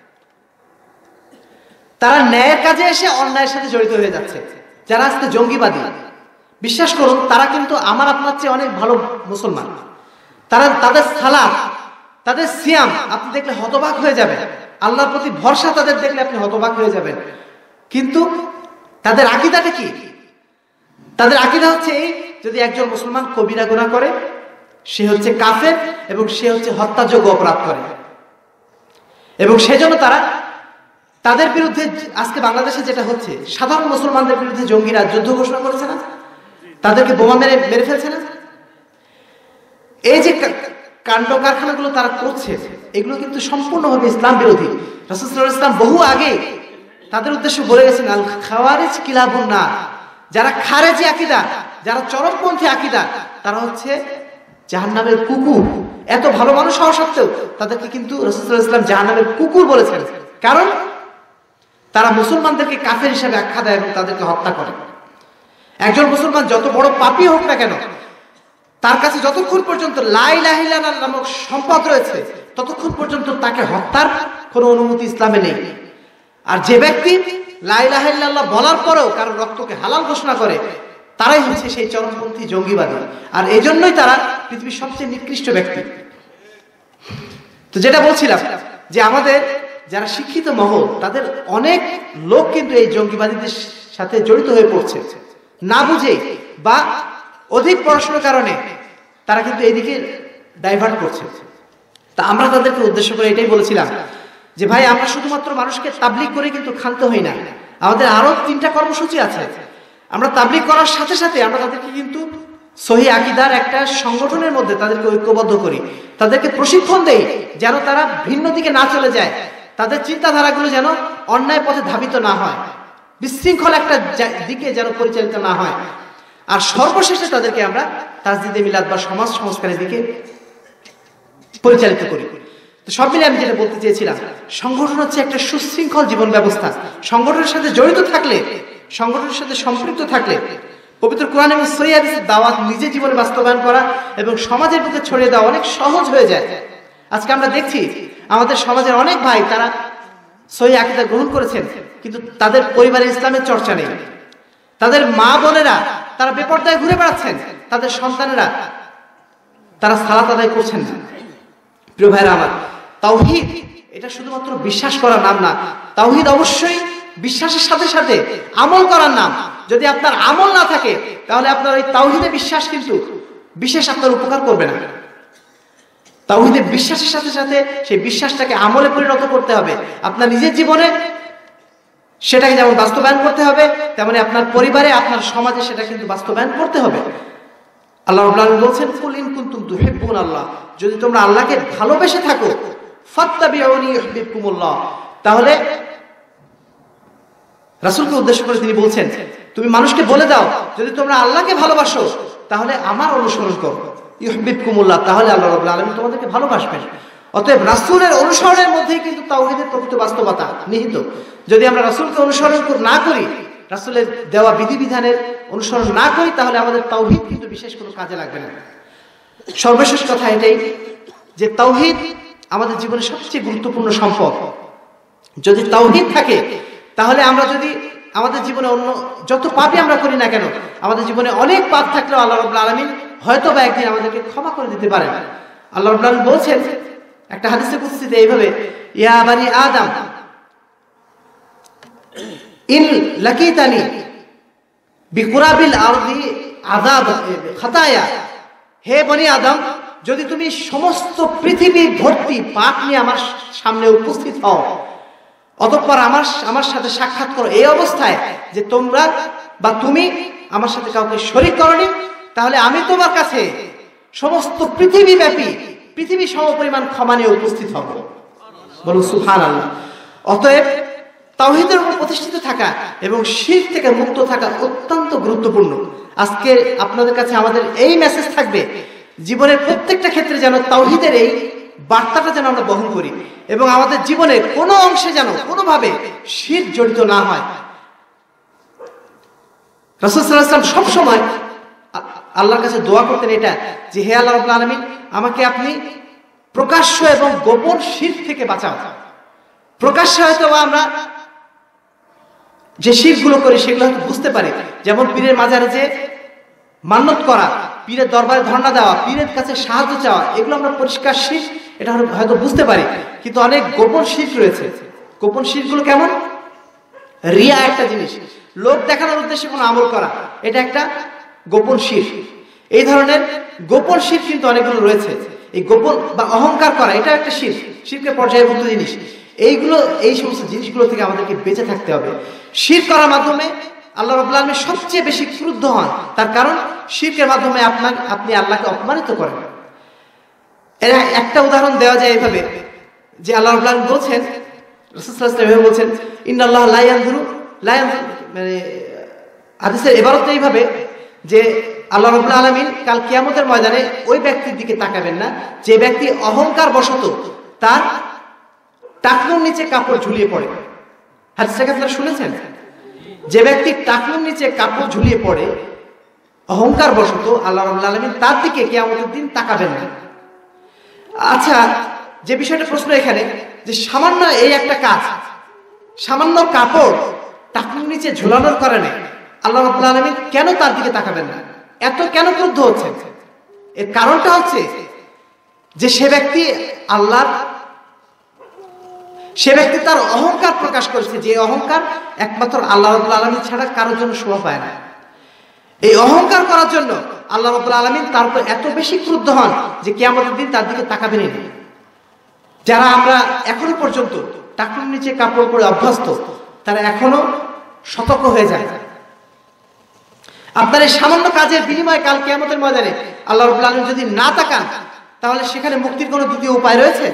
তারা ন্যায়ের কাজে এসে অন্যায়ের সাথে জড়িত হয়ে যাচ্ছে। যারা আজকে জঙ্গিবাদী, বিশ্বাস করুন তারা কিন্তু আমার আপনার চেয়ে অনেক ভালো মুসলমান। তারা তাদের সালাত, তাদের সিয়াম আপনি দেখলে হতবাক হয়ে যাবেন, আল্লাহর প্রতি ভরসা তাদের দেখলে আপনি হতবাক হয়ে যাবেন। কিন্তু তাদের আকীদাটা কি? তাদের আকীদা হচ্ছে এই, যদি একজন মুসলমান কবিরা গুনাহ করে সে হচ্ছে কাফের এবং সে হচ্ছে হত্যাযোগ্য অপরাধ করে, এবং সেজন্য তারা তাদের বিরুদ্ধে আজকে বাংলাদেশে যেটা হচ্ছে, সাধারণ মুসলমানদের বিরুদ্ধে জঙ্গিরা যুদ্ধ ঘোষণা করেছে না, তাদেরকে বোমা মেরে ফেলছে না। এই যে কাণ্ড কারখানাগুলো তারা করছে এগুলো কিন্তু সম্পূর্ণভাবে ইসলাম বিরোধী। রাসূল সাল্লাল্লাহু আলাইহি ওয়াসাল্লাম বহু আগে তাদের উদ্দেশ্যে বলে গেছেন, আল খাওয়ারিজ কিলাবুন নার, যারা খারেজি আকীদা, যারা চরমপন্থী আকীদা, তারা হচ্ছে জাহান্নামের কুকুর। এত ভালো মানুষ হওয়া সত্ত্বেও তাদেরকে কিন্তু রাসূল সাল্লাল্লাহু আলাইহি ওয়াসাল্লাম জাহান্নামের কুকুর বলেছেন, কারণ তারা মুসলমানদেরকে কাফের হিসেবে আখ্যা দেয় এবং তাদেরকে হত্যা করে। একজন মুসলমান যত বড় পাপী হোক না কেন, তার কাছে যতক্ষণ পর্যন্ত লা ইলাহা ইল্লাল্লাহ নামক সম্পদ রয়েছে ততক্ষণ পর্যন্ত তাকে হত্যার কোনো অনুমতি ইসলামে নেই। আর যে ব্যক্তি লা ইলাহা ইল্লাল্লাহ বলার পরেও কারো রক্তকে হালাল ঘোষণা করে, তারাই হচ্ছে সেই চরমপন্থী জঙ্গিবাদী। আর এই জন্যই তারা পৃথিবীর সবচেয়ে নিকৃষ্ট ব্যক্তি। তো যেটা বলছিলাম যে আমাদের যারা শিক্ষিত মহল, তাদের অনেক লোক কিন্তু এই জঙ্গিবাদীদের সাথে জড়িত হয়ে পড়ছে, না বুঝে বা অধিক পড়াশোনার কারণে তারা কিন্তু এইদিকে ডাইভার্ট করছে। তা আমরা তাদেরকে উদ্দেশ্য করে এটাই বলেছিলাম যে ভাই, আমরা শুধুমাত্র মানুষকে তাবলীগ করে কিন্তু ক্ষান্ত হই না, আমাদের আরো 3টা কর্মসূচি আছে। আমরা তাবলীগ করার সাথে সাথে আমরা তাদেরকে কিন্তু সহি আকীদার একটা সংগঠনের মধ্যে তাদেরকে ঐক্যবদ্ধ করি, তাদেরকে প্রশিক্ষণ দেই যেন তারা ভিন্ন দিকে না চলে যায়, তাদের চিন্তাধারাগুলো যেন অন্যায় পথে ধাবিত না হয়, বিশৃঙ্খল একটা দিকে যেন পরিচালিত না হয়। আর সর্বশেষে তাদেরকে আমরা তাজদিদে মিলাদ বা সমাজ সংস্কারের দিকে পরিচালিত করি। তো সব মিলে আমি যেটা বলতে চেয়েছিলাম, সংগঠন হচ্ছে একটা সুশৃঙ্খল জীবন ব্যবস্থা। সংগঠনের সাথে জড়িত থাকলে, সংগঠনের সাথে সম্পৃক্ত থাকলে পবিত্র কোরআন এবং সহিহ হাদিসের দাওয়াত নিজের জীবনে বাস্তবায়ন করা এবং সমাজের বুকে ছড়িয়ে দেওয়া অনেক সহজ হয়ে যায়। আজকে আমরা দেখছি আমাদের সমাজের অনেক ভাই তারা সহিহ আকীদা গ্রহণ করেছেন, কিন্তু তাদের পরিবারে ইসলামের চর্চা নেই। তাদের মা বোনেরা তারা বেপরদায় ঘুরে বেড়াচ্ছেন, তাদের সন্তানেরা তারা সালাত আদায় করছেন না। প্রিয় ভাইরা আমার, তাওহীদ এটা শুধুমাত্র বিশ্বাস করার নাম না, তাওহীদ অবশ্যই বিশ্বাসের সাথে সাথে আমল করার নাম। যদি আপনার আমল না থাকে তাহলে আপনার ওই তাওহীদে বিশ্বাস কিন্তু বিশেষ আপনার উপকার করবে না। তাওহীদে বিশ্বাসের সাথে সাথে সেই বিশ্বাসটাকে আমলে পরিণত করতে হবে। আপনার নিজের জীবনে সেটাকে যেমন বাস্তবায়ন করতে হবে, তেমনি আপনার পরিবারে, আপনার সমাজে সেটা কিন্তু বাস্তবায়ন করতে হবে। আল্লাহ রাব্বুল আলামিন বলছেন, কুল ইন কুনতুম তুহিব্বুনাল্লাহ, যদি তোমরা আল্লাহকে ভালোবেসে থাকো, ফাত্তাবিউনি ইউহিব্বুকুমুল্লাহ, তাহলে রাসূলকে উদ্দেশ্য করে তিনি বলছেন, তুমি মানুষকে বলে দাও যদি তোমরা আল্লাহকে ভালোবাসো তাহলে আমার অনুসরণ করো, ইউহিব্বুকুমুল্লাহ, তাহলে আল্লাহ রাব্বুল আলামিন তোমাদেরকে ভালোবাসবেন। অতএব রাসূলের অনুসরণের মধ্যেই কিন্তু তাওহীদের প্রকৃত বাস্তবতা নিহিত। যদি আমরা রাসূলকে অনুসরণ না করি, রাসূলের দেওয়া বিধিবিধানের অনুসরণ না করি, তাহলে আমাদের তাওহীদ কিন্তু বিশেষ কোনো কাজে লাগবে না। সর্বশেষ কথা এটাই যে তাওহীদ আমাদের জীবনের সবচেয়ে গুরুত্বপূর্ণ সম্পদ। যদি তাওহীদ থাকে তাহলে আমরা যদি আমাদের জীবনে অন্য যত পাপই আমরা করি না কেন, আমাদের জীবনে অনেক পাপ থাকলেও আল্লাহ রাব্বুল আলামিন হয়তো বা একদিন আমাদেরকে ক্ষমা করে দিতে পারেন। আল্লাহ রাব্বুল আলামিন বলছেন একটা হাদিসে কুদসিতে এইভাবে, ইয়া বানি আদম ইন লাকিতানি বিকুরাবিল আরদি আযাব খাতায়া, হে বনি আদম, যদি তুমি সমস্ত পৃথিবী ভর্তি পাপ নিয়ে আমার সামনে উপস্থিত হও, অতঃপর আমার সাথে সাক্ষাৎ করো এই অবস্থায় যে তোমরা বা তুমি আমার সাথে কাউকে শরীক করনি, তাহলে আমি তোমার কাছে সমস্ত পৃথিবীব্যাপী পৃথিবী সমপরিমাণ ক্ষমা নিয়ে উপস্থিত হব। বলুন সুবহানাল্লাহ। অতএব তাওহীদের উপর প্রতিষ্ঠিত থাকা এবং শিরক থেকে মুক্ত থাকা অত্যন্ত গুরুত্বপূর্ণ। আজকে আপনাদের কাছে আমাদের এই মেসেজ থাকবে, জীবনের প্রত্যেকটা ক্ষেত্রে যেন তাওহীদের এই বার্তাটা যেন আমরা বহন করি এবং আমাদের জীবনের কোনো অংশে যেন কোনোভাবে শিরক জড়িত না হয়। রাসূল সাল্লাল্লাহু আলাইহি ওয়াসাল্লাম সবসময় আল্লাহর কাছে দোয়া করতেন এটা যে, হে আল্লাহ রাব্বুল আলামিন, আমাকে আপনি প্রকাশ্য এবং গোপন শিরক থেকে বাঁচাও। প্রকাশ্যে হয়তো আমরা যে শিরকগুলো করি সেগুলো হয়তো বুঝতে পারি, যেমন পীরের মাজারে যে মান্নত করা, পীরের দরবারে ধর্ণা দেওয়া, পীরের কাছে সাহায্য চাওয়া, এগুলো আমরা পরিষ্কার শিরক এটা হয়তো বুঝতে পারি। কিন্তু অনেক গোপন শিরক রয়েছে। গোপন শিরকগুলো কেমন? রিয়া একটা জিনিস, লোক দেখানোর উদ্দেশ্যে কোনো আমল করা, এটা একটা গোপন শিরক। এই ধরনের গোপন শিরক কিন্তু অনেকগুলো রয়েছে। এই গোপন বা অহংকার করা, এটা একটা শিরক, শিরকের পর্যায়ভুক্ত জিনিস। এই সমস্ত জিনিসগুলো থেকে আমাদেরকে বেঁচে থাকতে হবে। শিরক করার মাধ্যমে আল্লাহ রাব্বুল আলামিন সবচেয়ে বেশি ক্রুদ্ধ হন, তার কারণ শিরকের মাধ্যমে আপনি আল্লাহকে অপমানিত করেন। এর একটা উদাহরণ দেওয়া যায় এইভাবে যে আল্লাহ রাব্বুল আলামিন বলছেন, রাসূল সাল্লাল্লাহু আলাইহি ওয়াসাল্লাম বলছেন, ইন্নাল্লাহা লা ইয়ানজুরু মানে হাদিসের ইবারত এইভাবে যে আল্লাহ রাব্বুল আলামিন কাল কিয়ামতের ময়দানে ওই ব্যক্তির দিকে তাকাবেন না যে ব্যক্তি অহংকার বশত তার টাকনুর নিচে কাপড় ঝুলিয়ে পড়ে। হাদিসটাকে আপনারা শুনেছেন? যে ব্যক্তি টাকনুর নিচে কাপড় ঝুলিয়ে পড়ে অহংকার বশত, আল্লাহ রাব্বুল আলামিন তার দিকে কিয়ামতের দিন তাকাবেন না। আচ্ছা, যে বিষয়টা প্রশ্ন এখানে যে সামান্য এই একটা কাজ, সামান্য কাপড় টাকনুর নিচে ঝুলানোর কারণে আল্লাহ রাব্বুল আলামিন কেন তার দিকে তাকাবেন না? এত কেন ক্রুদ্ধ হচ্ছেন? এর কারণটা হচ্ছে যে সে ব্যক্তি তার অহংকার প্রকাশ করেছে, যে অহংকার একমাত্র আল্লাহ রাব্বুল আলামিন ছাড়া কারোর জন্য শোভা পায় না। এই অহংকার করার জন্য আল্লাহ রাব্বুল আলামিন তার উপর এত বেশি ক্রুদ্ধ হন যে কিয়ামতের দিন তার দিকে তাকাবেনই না। যারা আমরা এখনো পর্যন্ত টাকনুর নিচে কাপড় পরে অভ্যস্ত, তারা এখনো সতর্ক হয়ে যায়। আপনার এই সামান্য কাজের বিনিময়ে কাল কিয়ামতের ময়দানে আল্লাহ রাব্বুল আলামিন যদি না তাকান, তাহলে সেখানে মুক্তির কোনো দ্বিতীয় উপায় রয়েছে?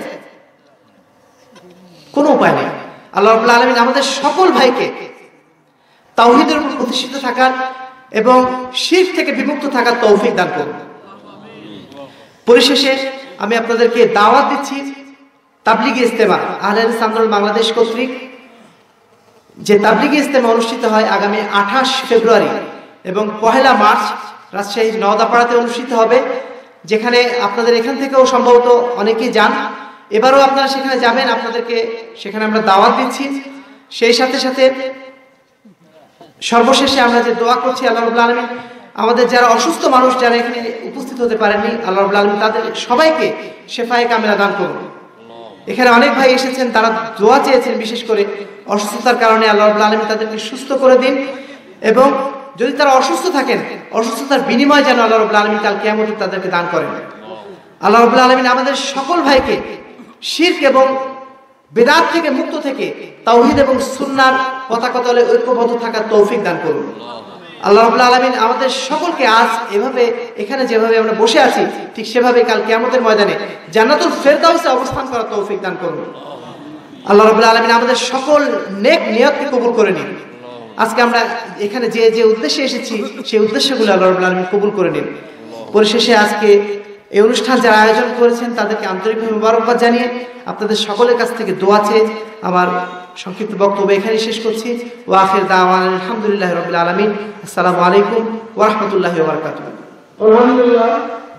কোনো উপায় নেই। আল্লাহ রাব্বুল আলামিন আমাদের সকল ভাইকে তাওহীদের উপর প্রতিষ্ঠিত থাকার এবং শিরক থেকে বিমুক্ত থাকার তৌফিক দান করুন। পরিশেষে আমি আপনাদেরকে দাওয়াত দিচ্ছি, তাবলিগি ইজতেমা আহলে হাদিস আন্দোলন বাংলাদেশ কর্তৃক যে তাবলিগি ইজতেমা অনুষ্ঠিত হয় আগামী 28 ফেব্রুয়ারি এবং 1 মার্চ রাজশাহীর নওদাপাড়াতে অনুষ্ঠিত হবে, যেখানে আপনাদের এখান থেকেও সম্ভবত অনেকেই যান। এবারও আপনারা সেখানে যাবেন, আপনাদেরকে সেখানে আমরা দাওয়াত দিচ্ছি। সেই সাথে সাথে সর্বশেষে আমরা যে দোয়া করছি, আল্লাহ রাব্বুল আলামিন আমাদের যারা অসুস্থ মানুষ যারা এখানে উপস্থিত হতে পারেননি, আল্লাহ রাব্বুল আলামিন তাদের সবাইকে শেফায়ে কামিলা দান করুন। এখানে অনেক ভাই এসেছেন, তারা দোয়া চেয়েছেন, বিশেষ করে অসুস্থতার কারণে আল্লাহ রাব্বুল আলামিন তাদেরকে সুস্থ করে দিন, এবং যদি তারা অসুস্থ থাকেন অসুস্থতার বিনিময়ে যেন আল্লাহ রাব্বুল আলামিন কাল কিয়ামতে তাদেরকে দান করেন। আল্লাহ রাব্বুল আলামিন আমাদের সকল ভাইকে শিরক এবং বিদআত থেকে মুক্ত থেকে তাওহীদ এবং সুন্নাহর পতাকা তলে ঐক্যবদ্ধ থাকার তৌফিক দান করুন। আল্লাহ রাব্বুল আলামিন আমাদের সকলকে আজ এভাবে এখানে যেভাবে আমরা বসে আছি ঠিক সেভাবে কাল কিয়ামতের ময়দানে জান্নাতুল ফেরদাউসে অবস্থান করার তৌফিক দান করুন। আল্লাহ রাব্বুল আলামিন আমাদের সকল নেক নিয়তকে কবুল করে নিন। আজকে আমরা এখানে যে যে উদ্দেশ্যে এসেছি সেই উদ্দেশ্যগুলো আল্লাহ রাব্বুল আলামিন কবুল করে নিন। পরিশেষে আজকে এই অনুষ্ঠান যারা আয়োজন করেছেন তাদেরকে আন্তরিকভাবে মোবারকবাদ জানিয়ে আপনাদের সকলের কাছ থেকে দোয়া চেয়ে আমার সংক্ষিপ্ত বক্তব্য এখানে শেষ করছি। ওয়া আখির দাওয়ানা আলহামদুলিল্লাহি রাব্বিল আলামিন। আসসালামু আলাইকুম ওয়া রাহমাতুল্লাহি ওয়া বারাকাতুহু। আলহামদুলিল্লাহ।